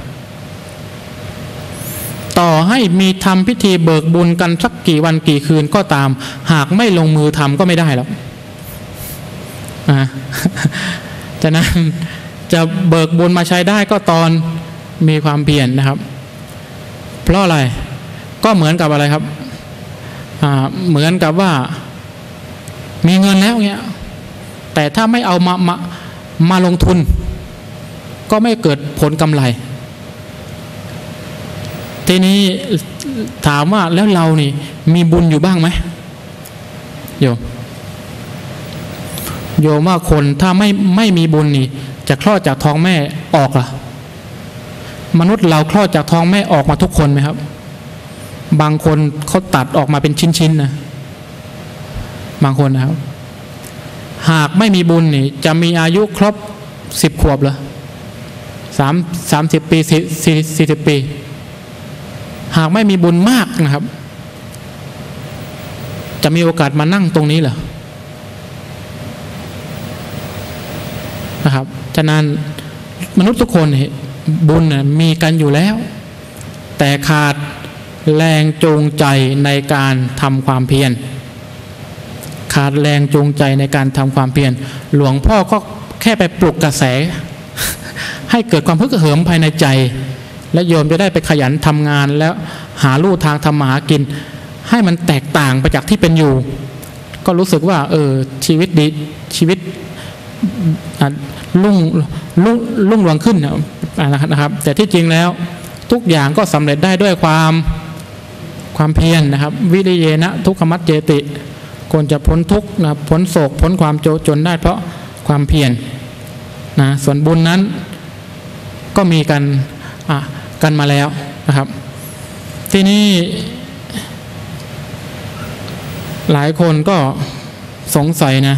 ต่อให้มีทำพิธีเบิกบุญกันสักกี่วันกี่คืนก็ตามหากไม่ลงมือทำก็ไม่ได้หรอกนะฉะนั้นจะเบิกบุญมาใช้ได้ก็ตอนมีความเพียรนะครับเพราะอะไรก็เหมือนกับอะไรครับอ่าเหมือนกับว่ามีเงินแล้วเงี้ยแต่ถ้าไม่เอามามามาลงทุนก็ไม่เกิดผลกำไรทีนี้ถามว่าแล้วเรานี่มีบุญอยู่บ้างไหมโยมโยมว่าคนถ้าไม่ไม่มีบุญนี่จะคลอดจากท้องแม่ออกเหรอมนุษย์เราคลอดจากท้องแม่ออกมาทุกคนไหมครับบางคนเขาตัดออกมาเป็นชิ้นๆนะบางคนนะครับหากไม่มีบุญนี่จะมีอายุครบสิบขวบเหรอสามสามสิบปีสี่สี่สิบปีหากไม่มีบุญมากนะครับจะมีโอกาสมานั่งตรงนี้เหรอนะครับฉะนั้นมนุษย์ทุกคนบุญมีกันอยู่แล้วแต่ขาดแรงจูงใจในการทำความเพียรขาดแรงจูงใจในการทำความเพียรหลวงพ่อก็แค่ไปปลุกกระแสให้เกิดความพึกเหิมภายในใจและโยมจะได้ไปขยันทำงานแล้วหาลู่ทางทำมาหากินให้มันแตกต่างไปจากที่เป็นอยู่ก็รู้สึกว่าเออชีวิตดีชีวิตรุ่งรุ่งรุ่งเรืองขึ้นนะครับแต่ที่จริงแล้วทุกอย่างก็สำเร็จได้ด้วยความความเพียร นะครับวิริเยนะทุกขมัจเจติคนจะพ้นทุกข์นะพ้นโศกพ้นความโจจนได้เพราะความเพียร นะส่วนบุญนั้นก็มีกันกันมาแล้วนะครับที่นี่หลายคนก็สงสัยนะ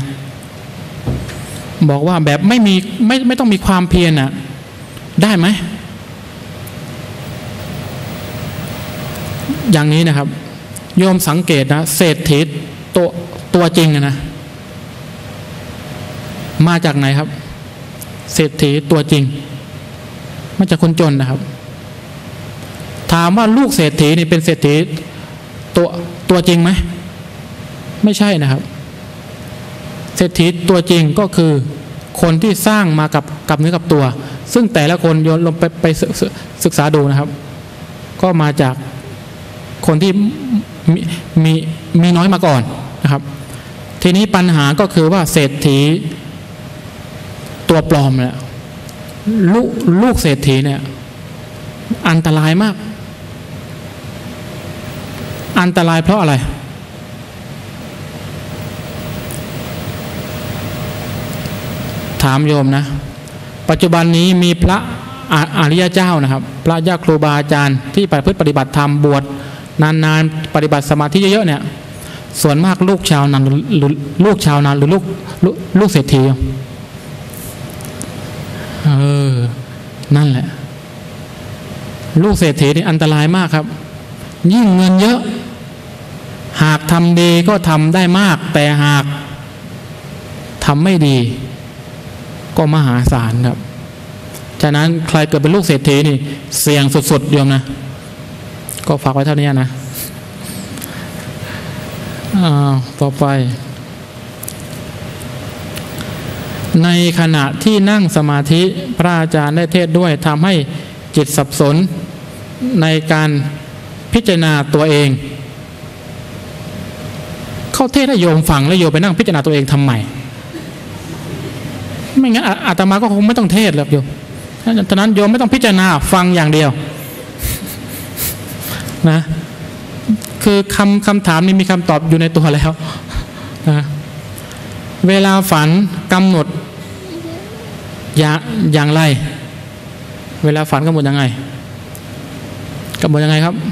บอกว่าแบบไม่มีไม่ไม่ต้องมีความเพียรน่ะได้ไหมอย่างนี้นะครับโยมสังเกตนะเศรษฐีตัวตัวจริงนะมาจากไหนครับเศรษฐีตัวจริงมาจากคนจนนะครับถามว่าลูกเศรษฐีนี่เป็นเศรษฐีตัวตัวจริงไหมไม่ใช่นะครับเศรษฐีตัวจริงก็คือคนที่สร้างมากับกับเนื้อกับตัวซึ่งแต่ละคนโยนลงไปไปศึกษาดูนะครับก็มาจากคนที่มีมีมีน้อยมาก่อนนะครับทีนี้ปัญหาก็คือว่าเศรษฐีตัวปลอมเนี่ยลูกลูกเศรษฐีเนี่ยอันตรายมากอันตรายเพราะอะไรถามโยมนะปัจจุบันนี้มีพระอริยเจ้านะครับพระญาครูบาอาจารย์ที่ประพฤติปฏิบัติธรรมบวชนานๆปฏิบัติสมาธิเยอะๆเนี่ยส่วนมากลูกชาวนาหรือลูกชาวนาหรือลูกลูกเศรษฐีเออนั่นแหละลูกเศรษฐีนี่อันตรายมากครับยิ่งเงินเยอะหากทำดีก็ทำได้มากแต่หากทำไม่ดีก็มหาศาลครับฉะนั้นใครเกิดเป็นลูกเศรษฐีนี่เสี่ยงสุดๆโยมนะก็ฝากไว้เท่านี้นะอ่าต่อไปในขณะที่นั่งสมาธิพระอาจารย์ได้เทศด้วยทำให้จิตสับสนในการพิจารณาตัวเองเขาเทศให้โยมฟังแล้วโยมไปนั่งพิจารณาตัวเองทำไมไม่งั้นอาตมาก็คงไม่ต้องเทศหรอกโยมฉะนั้นโยมไม่ต้องพิจารณาฟังอย่างเดียวนะคือคำคำถามนี้มีคำตอบอยู่ในตัวแล้วนะเวลาฝันกำหนดอย่างอย่างไรเวลาฝันกำหนดยังไงกำหนดยังไงครับ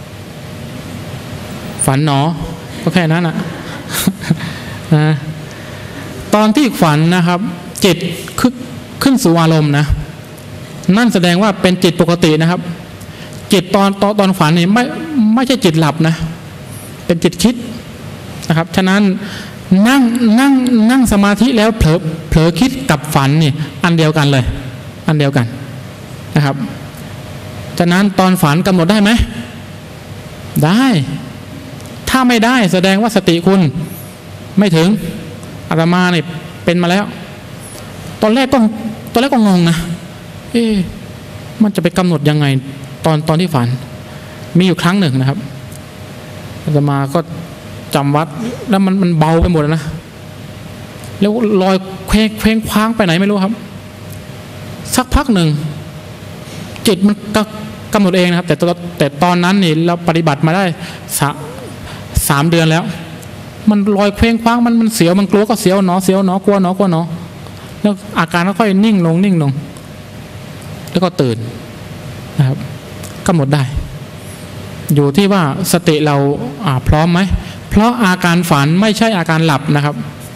ฝันหนอก็แค่นั้นนะนะตอนที่ฝันนะครับจิตขึ้นสู่อารมณ์นะนั่นแสดงว่าเป็นจิตปกตินะครับจิตตอนตอนตอนฝันนี่ไม่ไม่ใช่จิตหลับนะเป็นจิตคิดนะครับฉะนั้นนั่งนั่งนั่งสมาธิแล้วเผลอเผลอคิดกับฝันนี่อันเดียวกันเลยอันเดียวกันนะครับฉะนั้นตอนฝันกำหนดได้ไหมได้ถ้าไม่ได้แสดงว่าสติคุณไม่ถึงอาตมาเนี่ยเป็นมาแล้วตอนแรกก็ตอนแรกก็งงนะเอ๊ะมันจะไปกำหนดยังไงตอนตอนที่ฝันมีอยู่ครั้งหนึ่งนะครับอาตมาก็จำวัดแล้วมันมันเบาไปหมดนะแล้วลอยเคว้งเคว้งคว้างไปไหนไม่รู้ครับสักพักหนึ่งจิตมันก็กำหนดเองนะครับแต่แต่ตอนนั้นนี่เราปฏิบัติมาได้สามสามเดือนแล้วมันลอยเคว้งคว้างมันมันเสียวมันกลัวก็เสียวหนอเสียวหนอกลัวหนอกลัวหนอแล้วอาการก็ค่อยนิ่งลงนิ่งลงแล้วก็ตื่นนะครับกำหนดได้อยู่ที่ว่าสติเราพร้อมไหมเพราะอาการฝันไม่ใช่อาการหลับนะครับ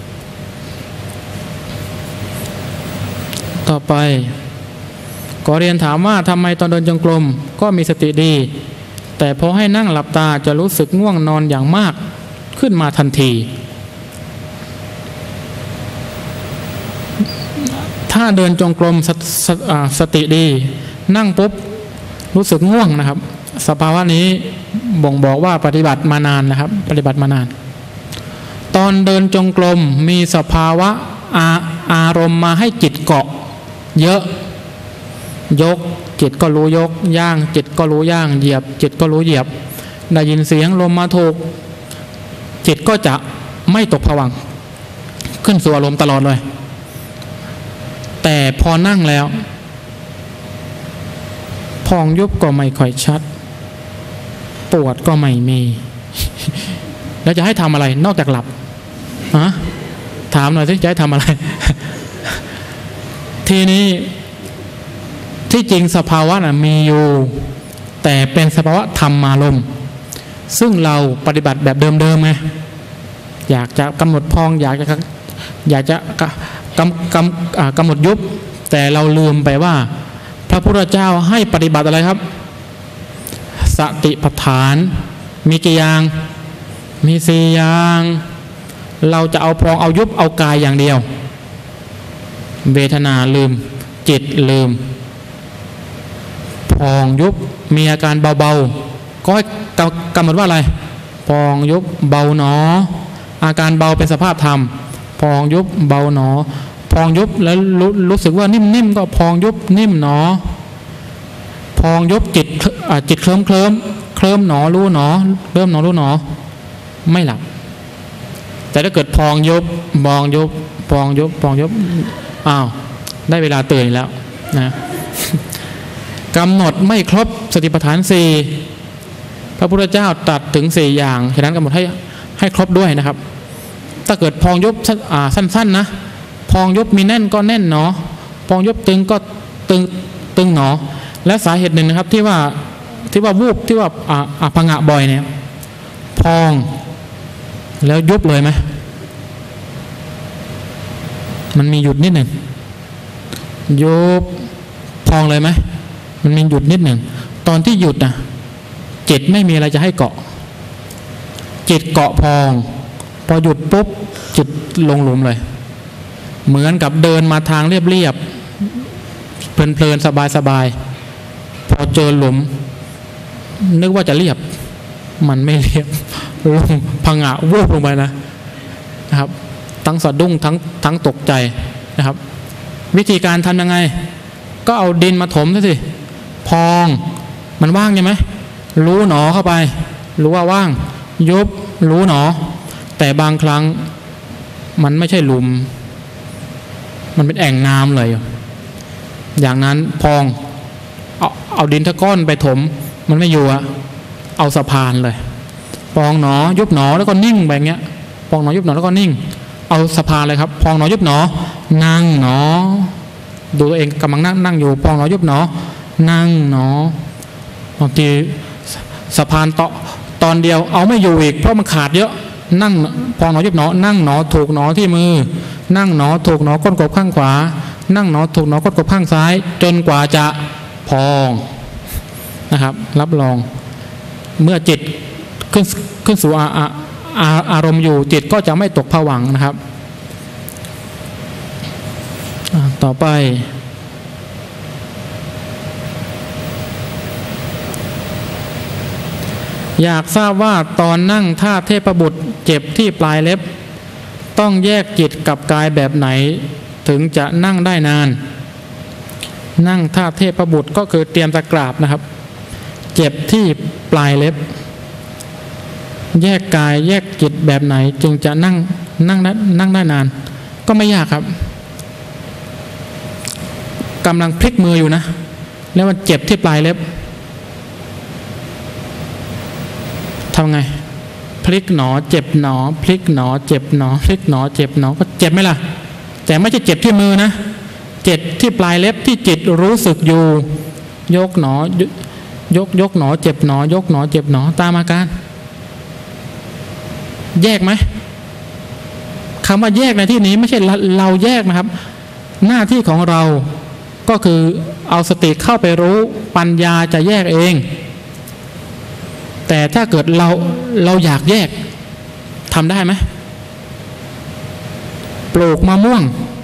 ต่อไปขอเรียนถามว่าทำไมตอนเดินจงกรมก็มีสติดีแต่พอให้นั่งหลับตาจะรู้สึกง่วงนอนอย่างมากขึ้นมาทันทีถ้าเดินจงกรม ส, ส, สติดีนั่งปุ๊บรู้สึกง่วงนะครับสภาวะนี้บ่งบอกว่าปฏิบัติมานานนะครับปฏิบัติมานานตอนเดินจงกรมมีสภาวะอาอารมณ์มาให้จิตเกาะเยอะยกจิตก็รู้ยกย่างจิตก็รู้ย่างเหยียบจิตก็รู้เหยียบได้ยินเสียงลมมาถูกจิตก็จะไม่ตกผวังค์ขึ้นสู่อารมณ์ตลอดเลยแต่พอนั่งแล้วพองยุบก็ไม่ค่อยชัดปวดก็ไม่มี แล้วจะให้ทำอะไรนอกจากหลับฮะถามหน่อยสิจะให้ทำอะไร ทีนี้ที่จริงสภาวะนะมีอยู่แต่เป็นสภาวะธรรมารมณ์ซึ่งเราปฏิบัติแบบเดิมๆไงอยากจะกำหนดพองอยากจะอยากจะกำกำกำหนดยุบแต่เราลืมไปว่าพระพุทธเจ้าให้ปฏิบัติอะไรครับสติปัฏฐานมีกี่อย่างมีสี่อย่างเราจะเอาพองเอายุบเอากายอย่างเดียวเวทนาลืมจิตลืมพองยุบมีอาการเบาๆก็ให้กำหนดว่าอะไรพองยุบเบาหนออาการเบาเป็นสภาพธรรมพองยุบเบาหนอพองยุบแล้วรู้รู้สึกว่านิ่มๆก็พองยุบนิ่มหนอพองยุบจิตจิตเคลิ้มเคลิ้มเคลิ้มหนอรู้หนอเริ่มหนอรู้หนอไม่หลับแต่ถ้าเกิดพองยุบพองยุบพองยุบพองยุบอ้าวได้เวลาตื่นแล้วนะกำหนดไม่ครบสติปัฏฐานสี่พระพุทธเจ้าตรัสถึงสี่อย่างฉะนั้นกำหนดให้ให้ครบด้วยนะครับถ้าเกิดพองยุบสั้นๆนะพองยุบมีแน่นก็แน่นหนอพองยุบตึงก็ตึงตึงหนอและสาเหตุหนึ่งนะครับที่ว่าที่ว่าวูบที่ว่าอ่าผงะบ่อยเนี่ยพองแล้วยุบเลยไหมมันมีหยุดนิดหนึ่งยุบพองเลยไหมมันมีหยุดนิดหนึ่งตอนที่หยุดนะจิตไม่มีอะไรจะให้เกาะจิตเกาะพองพอหยุดปุ๊บจิตลงหลุมเลยเหมือนกับเดินมาทางเรียบๆเพลินๆสบายๆพอเจอหลุมนึกว่าจะเรียบมันไม่เรียบลงผงะวูบลงไปนะนะครับทั้งสะดุ้งทั้งทั้งตกใจนะครับวิธีการทำยังไงก็เอาดินมาถมซะสิพองมันว่างใช่ไหมรู้หนอเข้าไปรู้ว่าว่างยุบรู้หนอแต่บางครั้งมันไม่ใช่หลุมมันเป็นแอ่งน้ำเลยอย่างนั้นพองเอาเอาดินตะก้อนไปถมมันไม่อยู่อะเอาสะพานเลยพองหนอยุบหนอแล้วก็นิ่งแบบเงี้ยพองหนอยุบหนอแล้วก็นิ่งเอาสะพานเลยครับพองหนอยุบหนอนั่งหนอดูตัวเองกำลังนั่งนั่งอยู่พองหนอยุบหนอนั่งหนอบางทีสะพานต่อตอนเดียวเอาไม่อยู่อีกเพราะมันขาดเยอะนั่งพองหนอยุบหนอนั่งหนอถูกหนอที่มือนั่งหนอถูกหนอก้นกบข้างขวานั่งหนอถูกหนอก้นกบข้างซ้ายจนกว่าจะพองนะครับรับรองเมื่อจิตขึ้นขึ้นสู่อาอาอาอารมณ์อยู่จิตก็จะไม่ตกผวังค์นะครับต่อไปอยากทราบว่าตอนนั่งท่าเทพบุตรเจ็บที่ปลายเล็บต้องแยกจิตกับกายแบบไหนถึงจะนั่งได้นานนั่งท่าเทพบุตรก็คือเตรียมจะกราบนะครับเจ็บที่ปลายเล็บแยกกายแยกจิตแบบไหนจึงจะนั่งนั่งนั่งได้นานก็ไม่ยากครับกำลังพลิกมืออยู่นะแล้วมันเจ็บที่ปลายเล็บทำไงพลิกหนอเจ็บหนอพลิกหนอเจ็บหนอพลิกหนอเจ็บหนอก็เจ็บไหมล่ะแต่ไม่ใช่เจ็บที่มือนะเจ็บที่ปลายเล็บที่จิตรู้สึกอยู่ยกหนอยกยกหนอเจ็บหนอยกหนอเจ็บหนอตามอาการแยกไหมคำว่าแยกในที่นี้ไม่ใช่เราแยกนะครับหน้าที่ของเราก็คือเอาสติเข้าไปรู้ปัญญาจะแยกเองแต่ถ้าเกิดเราเราอยากแยกทำได้ไหมปลูกมะม่วง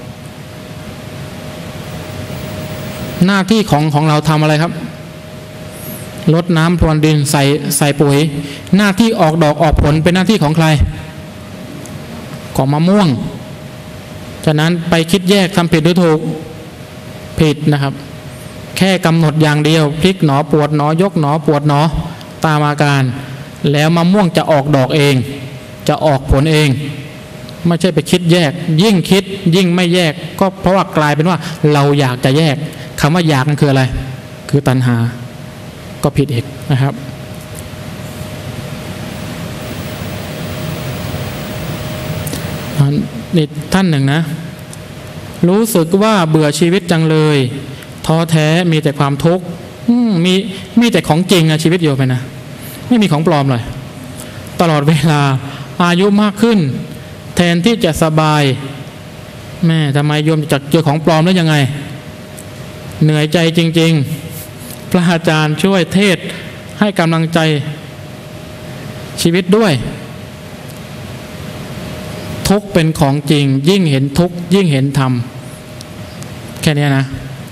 หน้าที่ของของเราทำอะไรครับรดน้ำพรวนดินใส่ใส่ปุ๋ยหน้าที่ออกดอกออกผลเป็นหน้าที่ของใครของมะม่วงฉะนั้นไปคิดแยกทำผิดหรือถูกผิดนะครับแค่กำหนดอย่างเดียวพลิกหนอปวดหนอยกหนอปวดหนอตามอาการแล้วมะม่วงจะออกดอกเองจะออกผลเองไม่ใช่ไปคิดแยกยิ่งคิดยิ่งไม่แยกก็เพราะว่ากลายเป็นว่าเราอยากจะแยกคำว่าอยากนั่นคืออะไรคือตัณหาก็ผิดอีกนะครับนี่ท่านหนึ่งนะรู้สึกว่าเบื่อชีวิตจังเลยทท้อแท้มีแต่ความทุกข์มีมีแต่ของจริงอะชีวิตโยมไปนะไม่มีของปลอมเลยตลอดเวลาอายุมากขึ้นแทนที่จะสบายแม่ทำไมโยมจะเจอของปลอมแล้วยังไงเหนื่อยใจจริงๆพระอาจารย์ช่วยเทศให้กำลังใจชีวิตด้วยทุกข์เป็นของจริงยิ่งเห็นทุกข์ยิ่งเห็นธรรมแค่นี้นะ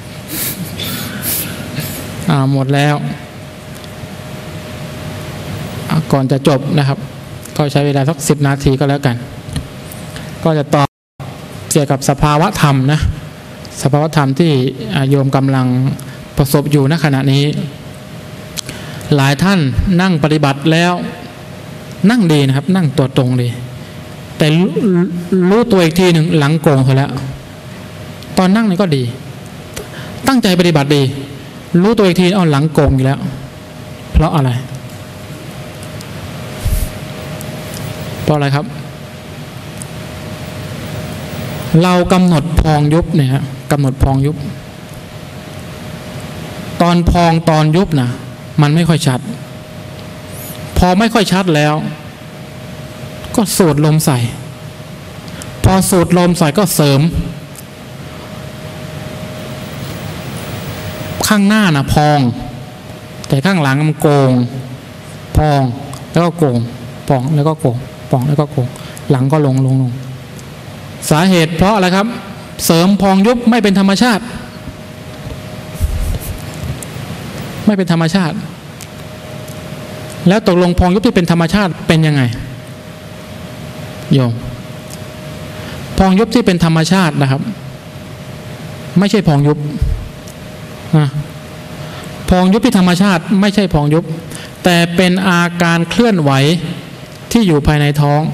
อ่าหมดแล้วก่อนจะจบนะครับก็ใช้เวลาสักสิบนาทีก็แล้วกันก็จะตอบเกี่ยวกับสภาวะธรรมนะสภาวะธรรมที่โยมกำลังประสบอยู่ณขณะนี้หลายท่านนั่งปฏิบัติแล้วนั่งดีนะครับนั่งตัวตรงดีแต่รู้ตัวอีกทีหนึ่งหลังโกงไปแล้วตอนนั่งนี่ก็ดีตั้งใจปฏิบัติดีรู้ตัวอีกทีเอาหลังโกงอยู่แล้วเพราะอะไรเพราะอะไรครับเรากำหนดพองยุบเนี่ยครับกำหนดพองยุบตอนพองตอนยุบนะมันไม่ค่อยชัดพอไม่ค่อยชัดแล้วก็สูดลมใส่พอสูดลมใส่ก็เสริมข้างหน้านะพองแต่ข้างหลังมันโกงพองแล้วก็โกงพองแล้วก็โกงพองแล้วก็โกงหลังก็ลงลงลงสาเหตุเพราะอะไรครับเสริมพองยุบไม่เป็นธรรมชาติไม่เป็นธรรมชาติแล้วตกลงพองยุบที่เป็นธรรมชาติเป็นยังไงโยมพองยุบที่เป็นธรรมชาตินะครับไม่ใช่พองยุบนะพองยุบที่ธรรมชาติไม่ใช่พองยุบแต่เป็นอาการเคลื่อนไหวที่อยู่ภายในท้อง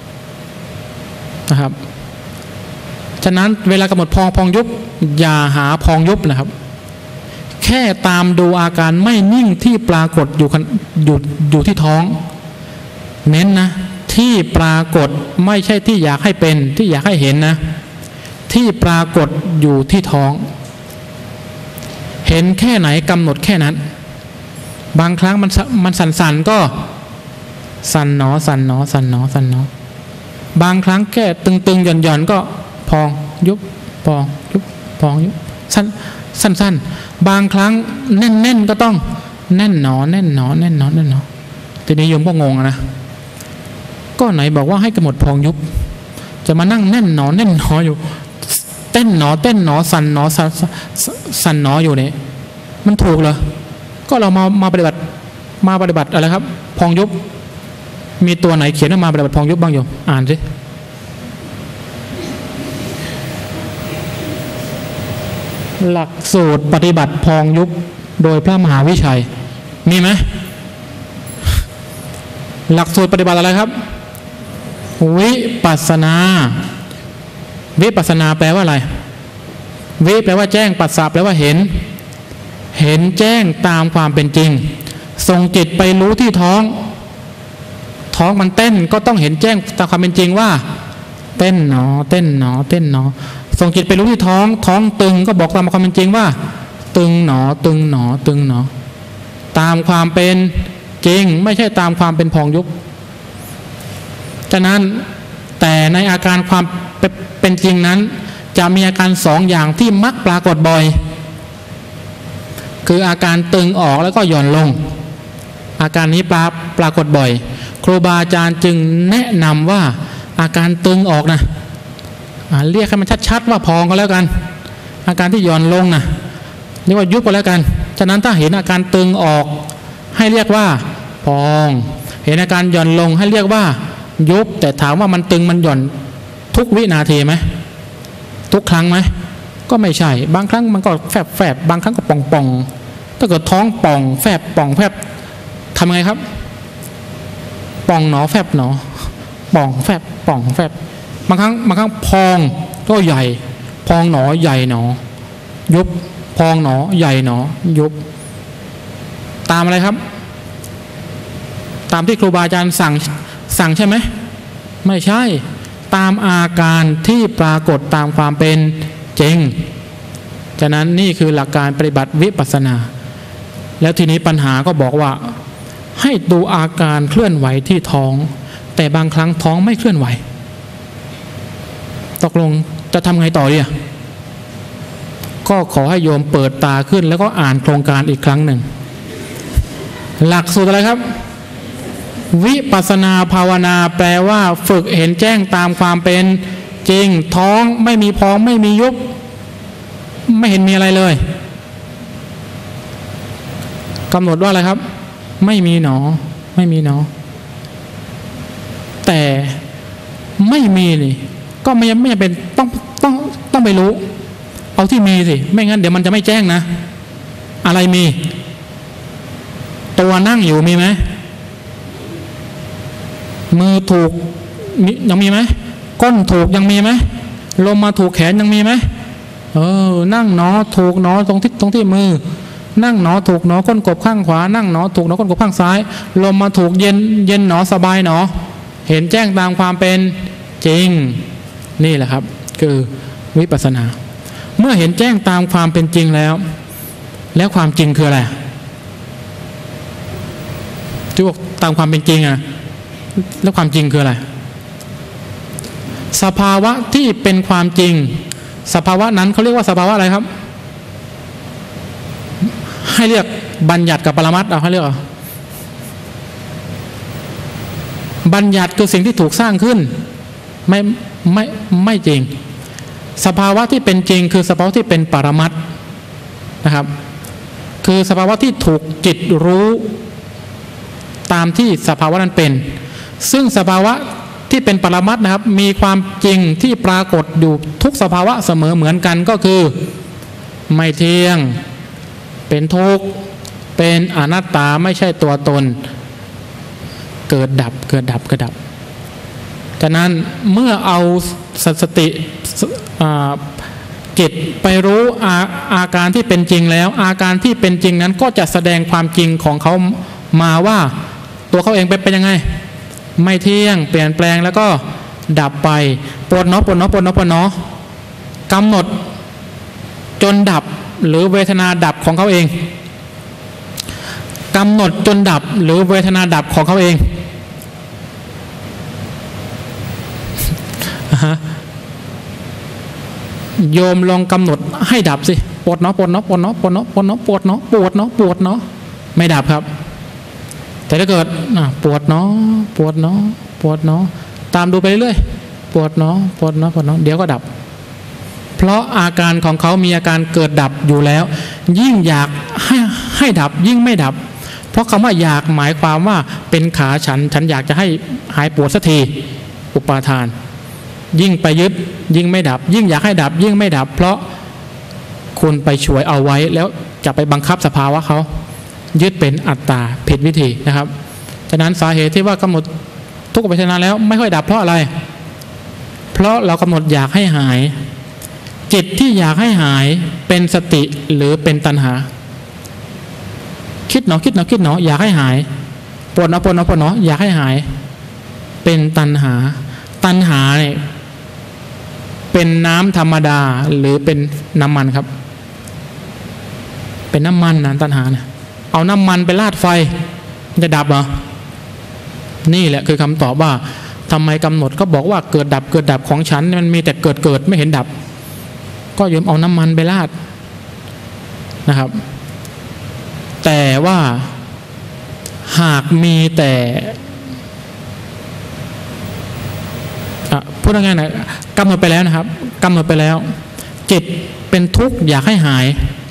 นะครับฉะนั้นเวลากำหนดพองพองยุบอย่าหาพองยุบนะครับแค่ตามดูอาการไม่นิ่งที่ปรากฏอยู่อยู่อยู่ที่ท้องเน้นนะที่ปรากฏไม่ใช่ที่อยากให้เป็นที่อยากให้เห็นนะที่ปรากฏอยู่ที่ท้องเห็นแค่ไหนกำหนดแค่นั้นบางครั้งมันมันสั่นๆก็สั่นหนอสั่นหนอสั่นหนอสั่นหนอบางครั้งแค่ตึงๆหย่อนๆก็พองยุบพองยุบพองยุบสั้นสั้นๆบางครั้งแน่นๆก็ต้องแน่นหนอแน่นหนอแน่นหนอแน่นหนอทีนี้โยมก็งงนะก็ไหนบอกว่าให้กำหนดพองยุบจะมานั่งแน่นหนอแน่นหนออยู่เต้นหนอเต้นหนอสั่นหนอสั่นหนออยู่เนี่ยมันถูกเหรอก็เรามามาปฏิบัติมาปฏิบัติอะไรครับพองยุบมีตัวไหนเขียนว่ามาปฏิบัติพองยุบบ้างโยมอ่านสิหลักสูตรปฏิบัติพองยุบโดยพระมหาวิชัยมีไหมหลักสูตรปฏิบัติอะไรครับวิปัสสนาวิปัสสนาแปลว่าอะไรวิแปลว่าแจ้งปัสสะแปลว่าเห็นเห็นแจ้งตามความเป็นจริงส่งจิตไปรู้ที่ท้องท้องมันเต้นก็ต้องเห็นแจ้งตามความเป็นจริงว่าเต้นหนอเต้นหนอเต้นหนอส่งจิตไปรู้ที่ท้องท้องตึงก็บอกตามความเป็นจริงว่าตึงหนอตึงหนอตึงหนอตามความเป็นจริงไม่ใช่ตามความเป็นพองยุบฉะนั้นแต่ในอาการความเป็นจริงนั้นจะมีอาการสองอย่างที่มักปรากฏบ่อยคืออาการตึงออกแล้วก็หย่อนลงอาการนี้ปราปรากฏบ่อยครูบาอาจารย์จึงแนะนำว่าอาการตึงออกนะเรียกให้มันชัดๆว่าพองก็แล้วกันอาการที่หย่อนลงนะเรียกว่ายุบก็แล้วกันฉะนั้นถ้าเห็นอาการตึงออกให้เรียกว่าพองเห็นอาการหย่อนลงให้เรียกว่ายุบแต่ถามว่ามันตึงมันหย่อนทุกวินาทีไหมทุกครั้งไหมก็ไม่ใช่บางครั้งมันก็แฝบแฝบบางครั้งก็ป่องป่องถ้าเกิดท้องป่องแฝบป่องแฝบทำไงครับป่องหนอแฝบหนอป่องแฝบป่องแฝบบางครั้งบางครั้งพองก็ใหญ่พองหนอใหญ่หนอยุบพองหนอใหญ่หนอยุบตามอะไรครับตามที่ครูบาอาจารย์สั่งสั่งใช่ไหมไม่ใช่ตามอาการที่ปรากฏตามความเป็นจริงฉะนั้นนี่คือหลักการปฏิบัติวิปัสสนา แล้วทีนี้ปัญหาก็บอกว่าให้ดูอาการเคลื่อนไหวที่ท้องแต่บางครั้งท้องไม่เคลื่อนไหวตกลงจะทำไงต่อดีอ่ะก็ขอให้โยมเปิดตาขึ้นแล้วก็อ่านโครงการอีกครั้งหนึ่งหลักสูตรอะไรครับวิปัสสนาภาวนาแปลว่าฝึกเห็นแจ้งตามความเป็นจริงท้องไม่มีพองไม่มียุบไม่เห็นมีอะไรเลยกำหนดว่าอะไรครับไม่มีหนอไม่มีหนอแต่ไม่มีนี่ก็ไม่ไม่จำเป็นต้องต้องต้องไปรู้เอาที่มีสิไม่งั้นเดี๋ยวมันจะไม่แจ้งนะอะไรมีตัวนั่งอยู่มีไหมมือถูกยังมีไหมก้นถูกยังมีไหมลมมาถูกแขนยังมีไหมเออนั่งหนอถูกหนอตรงที่ตรงที่มือนั่งหนอถูกหนอก้นกบข้างขวานั่งหนอถูกหนอก้นกบข้างซ้ายลมมาถูกเย็นเย็นหนอสบายหนอเห็นแจ้งตามความเป็นจริงนี่แหละครับคือวิปัสสนาเมื่อเห็นแจ้งตามความเป็นจริงแล้วแล้วความจริงคืออะไรที่บอกตามความเป็นจริงอะแล้วความจริงคืออะไรสภาวะที่เป็นความจริงสภาวะนั้นเขาเรียกว่าสภาวะอะไรครับให้เรียกบัญญัติกับปรมัตถ์เอาให้เรียกบัญญัติคือสิ่งที่ถูกสร้างขึ้นไม่ไม่ไม่จริงสภาวะที่เป็นจริงคือสภาวะที่เป็นปรมัตถ์นะครับคือสภาวะที่ถูกจิตรู้ตามที่สภาวะนั้นเป็นซึ่งสภาวะที่เป็นปรมัตถ์นะครับมีความจริงที่ปรากฏอยู่ทุกสภาวะเสมอเหมือนกันก็คือไม่เที่ยงเป็นทุกข์เป็นอนัตตาไม่ใช่ตัวตนเกิดดับเกิดดับเกิดดับฉะนั้นเมื่อเอาสติจิตไปรู้อาอาการที่เป็นจริงแล้วอาการที่เป็นจริงนั้นก็จะแสดงความจริงของเขามาว่าตัวเขาเองเป็นเป็นยังไงไม่เที่ยงเปลี่ยนแปลงแล้วก็ดับไปปวดเนาะปวดเนาะปวดเนาะปวดเนาะกำหนดจนดับหรือเวทนาดับของเขาเองกำหนดจนดับหรือเวทนาดับของเขาเองโยมลองกำหนดให้ดับสิปวดเนาะปวดเนาะปวดเนาะปวดเนาะปวดเนาะปวดเนาะปวดเนาะปวดเนาะไม่ดับครับแต่ถ้าเกิดปวดเนาะปวดเนาะปวดเนาะตามดูไปเรื่อยปวดเนาะปวดเนาะปวดเนาะเดี๋ยวก็ดับเพราะอาการของเขามีอาการเกิดดับอยู่แล้วยิ่งอยากให้ให้ดับยิ่งไม่ดับเพราะคำว่าอยากหมายความว่าเป็นขาฉันฉันอยากจะให้หายปวดสักทีอุปาทานยิ่งไปยึดยิ่งไม่ดับยิ่งอยากให้ดับยิ่งไม่ดับเพราะคุณไปช่วยเอาไว้แล้วจะไปบังคับสภาวะเขายึดเป็นอัตตาผิดวิธีนะครับฉะนั้นสาเหตุที่ว่ากำหนดทุกขเวทนาแล้วไม่ค่อยดับเพราะอะไรเพราะเรากำหนดอยากให้หายจิตที่อยากให้หายเป็นสติหรือเป็นตัณหาคิดเนาะคิดเนาะคิดเนาะอยากให้หายปวดเนาะปวดเนาะปวดเนาะอยากให้หายเป็นตัณหาตัณหาเนี่ยเป็นน้ำธรรมดาหรือเป็นน้ำมันครับเป็นน้ำมันนะตัณหาเนี่ยเอาน้ำมันไปราดไฟจะดับเหรอนี่แหละคือคำตอบว่าทำไมกำหนดก็บอกว่าเกิดดับเกิดดับของฉันมันมีแต่เกิดเกิดไม่เห็นดับก็โยมเอาน้ำมันไปราดนะครับแต่ว่าหากมีแต่พูดง่ายๆนะกำหนดไปแล้วนะครับกำหนดไปแล้วจิตเป็นทุกข์อยากให้หาย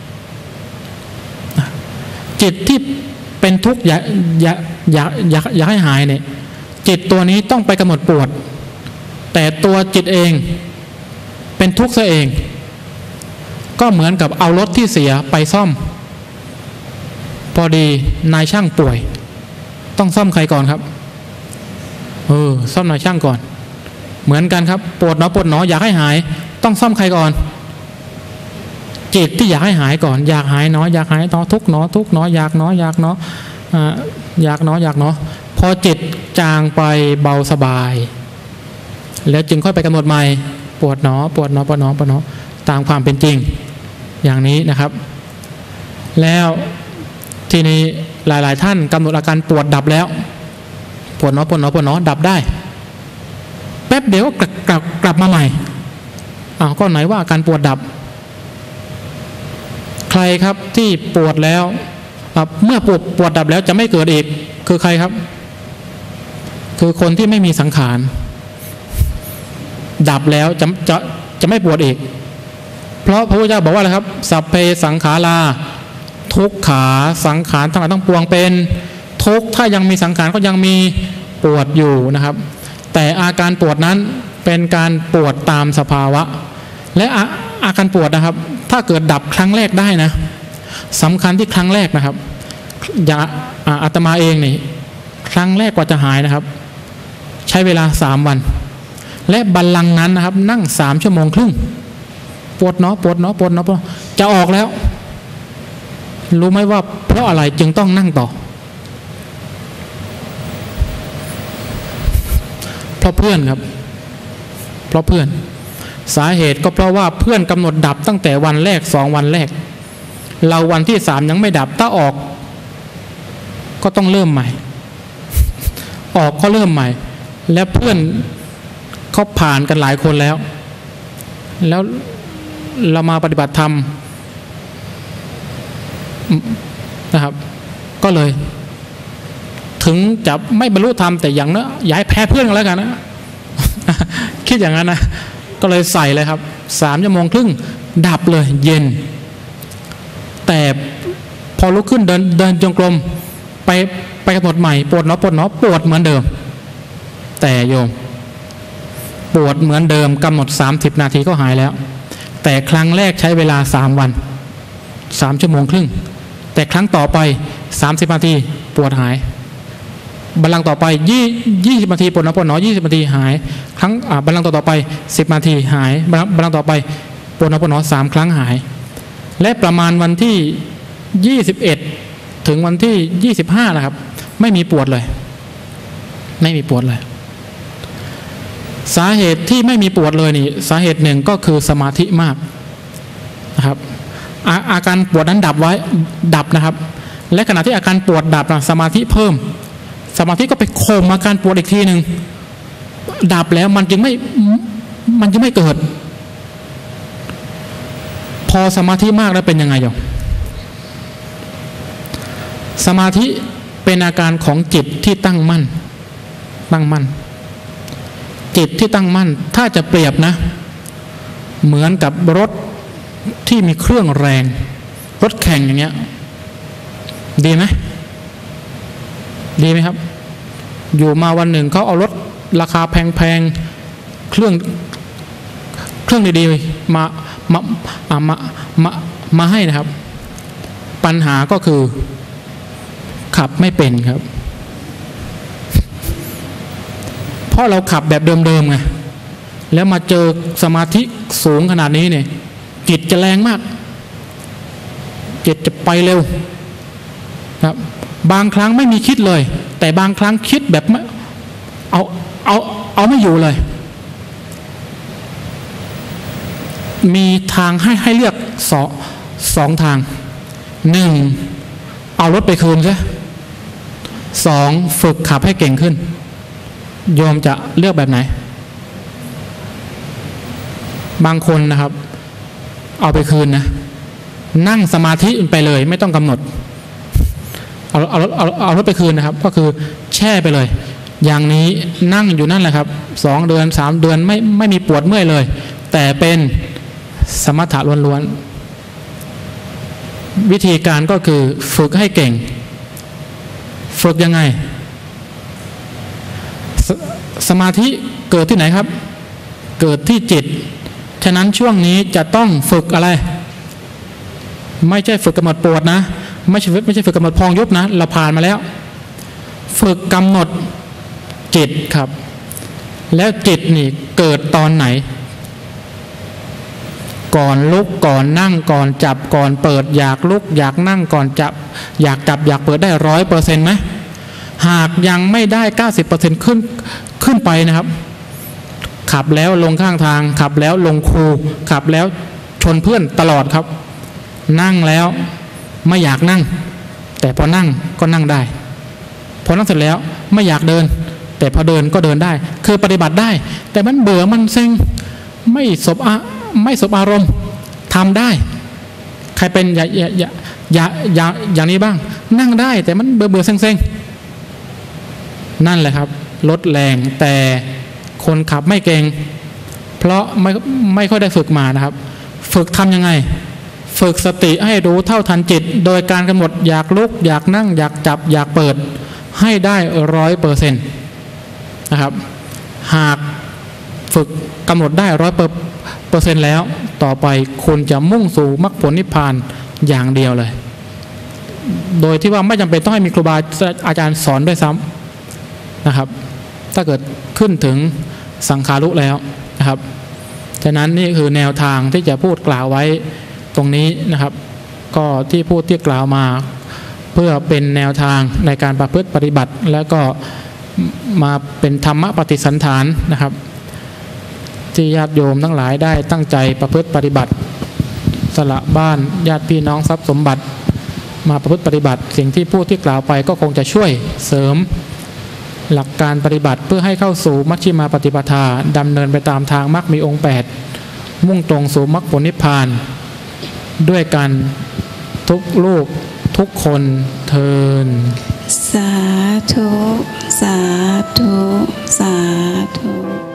จิตที่เป็นทุกข์อยากอยากอยากอยากอยากให้หายเนี่ยจิตตัวนี้ต้องไปกำหนดปวดแต่ตัวจิตเองเป็นทุกข์ซะเองก็เหมือนกับเอารถที่เสียไปซ่อมพอดีนายช่างป่วยต้องซ่อมใครก่อนครับเออซ่อมนายช่างก่อนเหมือนกันครับปวดเนาะปวดเนาะอยากให้หายต้องซ่อมใครก่อนจิตที่อยากให้หายก่อนอยากหายเนาะอยากหายเนาะทุกเนาะทุกเนาะอยากเนาะอยากเนาะอ่าอยากเนาะอยากเนาะพอจิตจางไปเบาสบายแล้วจึงค่อยไปกำหนดใหม่ปวดเนาะปวดเนาะปวดเนาะปวดเนาะตามความเป็นจริงอย่างนี้นะครับ แล้วทีนี้หลายๆท่านกำหนดอาการปวดดับแล้วปวดเนาะปวดเนาะปวดเนาะดับได้แป๊บเดียวก็กลับกลับกลับมาใหม่อ้าวก็ไหนว่าอาการปวดดับใครครับที่ปวดแล้วเมื่อปวดปวดดับแล้วจะไม่เกิดอีกคือใครครับคือคนที่ไม่มีสังขารดับแล้วจะจะจะไม่ปวดอีกเพราะพระพุทธเจ้าบอกว่าอะไรครับสัพเพสังขาราทุกขาสังขารทั้งหลายทั้งปวงเป็นทุกข์ถ้ายังมีสังขารก็ยังมีปวดอยู่นะครับแต่อาการปวดนั้นเป็นการปวดตามสภาวะและอาอาการปวดนะครับถ้าเกิดดับครั้งแรกได้นะสำคัญที่ครั้งแรกนะครับอย่าอาตมาเองนี่ครั้งแรกกว่าจะหายนะครับใช้เวลาสามวันและบัลลังก์นั้นนะครับนั่งสามชั่วโมงครึ่งปวดเนาะปวดเนาะปวดเนาะจะออกแล้วรู้ไหมว่าเพราะอะไรจึงต้องนั่งต่อเพราะเพื่อนครับเพราะเพื่อนสาเหตุก็เพราะว่าเพื่อนกำหนดดับตั้งแต่วันแรกสองวันแรกเราวันที่สามยังไม่ดับถ้าออกก็ต้องเริ่มใหม่ออกก็เริ่มใหม่และเพื่อนเขาผ่านกันหลายคนแล้วแล้วเรามาปฏิบัติธรรมนะครับก็เลยถึงจะไม่บรรลุธรรมแต่อย่างนั้นอย่าให้แพ้เพื่อนกันแล้วกันนะ คิดอย่างนั้นนะก็เลยใส่เลยครับสามชั่วโมงครึ่งดับเลยเย็นแต่พอลุกขึ้นเดินเดินจงกรมไปไปกำหนดใหม่ปวดเนาะปวดเนาะปวดเหมือนเดิมแต่โยมปวดเหมือนเดิมกำหนดสามสิบนาทีก็หายแล้วแต่ครั้งแรกใช้เวลาสามวันสามชั่วโมงครึ่งแต่ครั้งต่อไปสามสิบนาทีปวดหายบัลลังก์ต่อไปยี่ยี่สิบนาทีปวดเนาะปวดเนาะยี่สิบนาทีหายครั้งอ่าบัลลังก์ต่อต่อไปสิบนาทีหายบัลลังก์บัลลังก์ต่อไปปวดเนาะปวดเนาะสามครั้งหายและประมาณวันที่ยี่สิบเอ็ดถึงวันที่ยี่สิบห้านะครับไม่มีปวดเลยไม่มีปวดเลยสาเหตุที่ไม่มีปวดเลยนี่สาเหตุหนึ่งก็คือสมาธิมากนะครับ อา, อาการปวดนั้นดับไว้ดับนะครับและขณะที่อาการปวดดับนะสมาธิเพิ่มสมาธิก็ไปข่มอาการปวดอีกทีหนึ่งดับแล้วมันจึงไม่มันจึงไม่เกิดพอสมาธิมากแล้วเป็นยังไงโยมสมาธิเป็นอาการของจิตที่ตั้งมั่นตั้งมั่นจิตที่ตั้งมั่นถ้าจะเปรียบนะเหมือนกับรถที่มีเครื่องแรงรถแข่งอย่างเงี้ยดีไหมดีไหมครับอยู่มาวันหนึ่งเขาเอารถราคาแพงๆเครื่องเครื่องดีๆมามามามามาให้นะครับปัญหาก็คือขับไม่เป็นครับเพราะเราขับแบบเดิมๆไงแล้วมาเจอสมาธิสูงขนาดนี้เนี่ยจิตจะแรงมากจิตจะไปเร็วครับบางครั้งไม่มีคิดเลยแต่บางครั้งคิดแบบเอาเอาเอาไม่อยู่เลยมีทางให้ให้เลือกสองสองทางหนึ่งเอารถไปคืนใช่สองฝึกขับให้เก่งขึ้นโยมจะเลือกแบบไหนบางคนนะครับเอาไปคืนนะนั่งสมาธิไปเลยไม่ต้องกำหนดเอาเอาเอาเอารถไปคืนนะครับก็คือแช่ไปเลยอย่างนี้นั่งอยู่นั่นแหละครับสองเดือนสามเดือนไม่ไม่มีปวดเมื่อยเลยแต่เป็นสมถะล้วนๆวิธีการก็คือฝึกให้เก่งฝึกยังไง ส, สมาธิเกิดที่ไหนครับเกิดที่จิตฉะนั้นช่วงนี้จะต้องฝึกอะไรไม่ใช่ฝึกกำหนดปวดนะไม่ใช่ไม่ใช่ฝึกกำหนดพองยุบนะเราผ่านมาแล้วฝึกกำหนดจิตครับแล้วจิตนี่เกิดตอนไหนก่อนลุกก่อนนั่งก่อนจับก่อนเปิดอยากลุกอยากนั่งก่อนจับอยากจับอยากเปิดได้ร้อยเปอร์เซ็นต์ไหมหากยังไม่ได้เก้าสิบเปอร์เซ็นต์ขึ้นขึ้นไปนะครับขับแล้วลงข้างทางขับแล้วลงคูขับแล้วชนเพื่อนตลอดครับนั่งแล้วไม่อยากนั่งแต่พอนั่งก็นั่งได้พอนั่งเสร็จแล้วไม่อยากเดินแต่พอเดินก็เดินได้คือปฏิบัติได้แต่มันเบื่อมันเซ็งไม่สบอะไม่สบอารมณ์ทำได้ใครเป็นอย่าอย่าอย่าอย่าอย่าอย่างนี้บ้างนั่งได้แต่มันเบื่อเบื่อเซ็งเซ็งนั่นแหละครับลดแรงแต่คนขับไม่เก่งเพราะไม่ไม่ค่อยได้ฝึกมานะครับฝึกทำยังไงฝึกสติให้รู้เท่าทันจิตโดยการกำหนดอยากลุกอยากนั่งอยากจับอยากเปิดให้ได้ร้อยเปอร์เซ็นต์นะครับหากฝึกกำหนดได้ร้อยเปอร์เซ็นต์แล้วต่อไปคุณจะมุ่งสู่มรรคผลนิพพานอย่างเดียวเลยโดยที่ว่าไม่จำเป็นต้องให้มีครูบาอาจารย์สอนด้วยซ้ำนะครับถ้าเกิดขึ้นถึงสังขารุแล้วนะครับฉะนั้นนี่คือแนวทางที่จะพูดกล่าวไว้ตรงนี้นะครับก็ที่พูดที่กล่าวมาเพื่อเป็นแนวทางในการประพฤติปฏิบัติแล้วก็มาเป็นธรรมปฏิสันฐานนะครับที่ญาติโยมทั้งหลายได้ตั้งใจประพฤติปฏิบัติสละบ้านญาติพี่น้องทรัพย์สมบัติมาประพฤติปฏิบัติสิ่งที่พูดที่กล่าวไปก็คงจะช่วยเสริมหลักการปฏิบัติเพื่อให้เข้าสู่มัชฌิมาปฏิปทาดำเนินไปตามทางมรรคมีองค์แปดมุ่งตรงสู่มรรคผลนิพพานด้วยกันทุกลูกทุกคนเทินสาธุสาธุสาธุ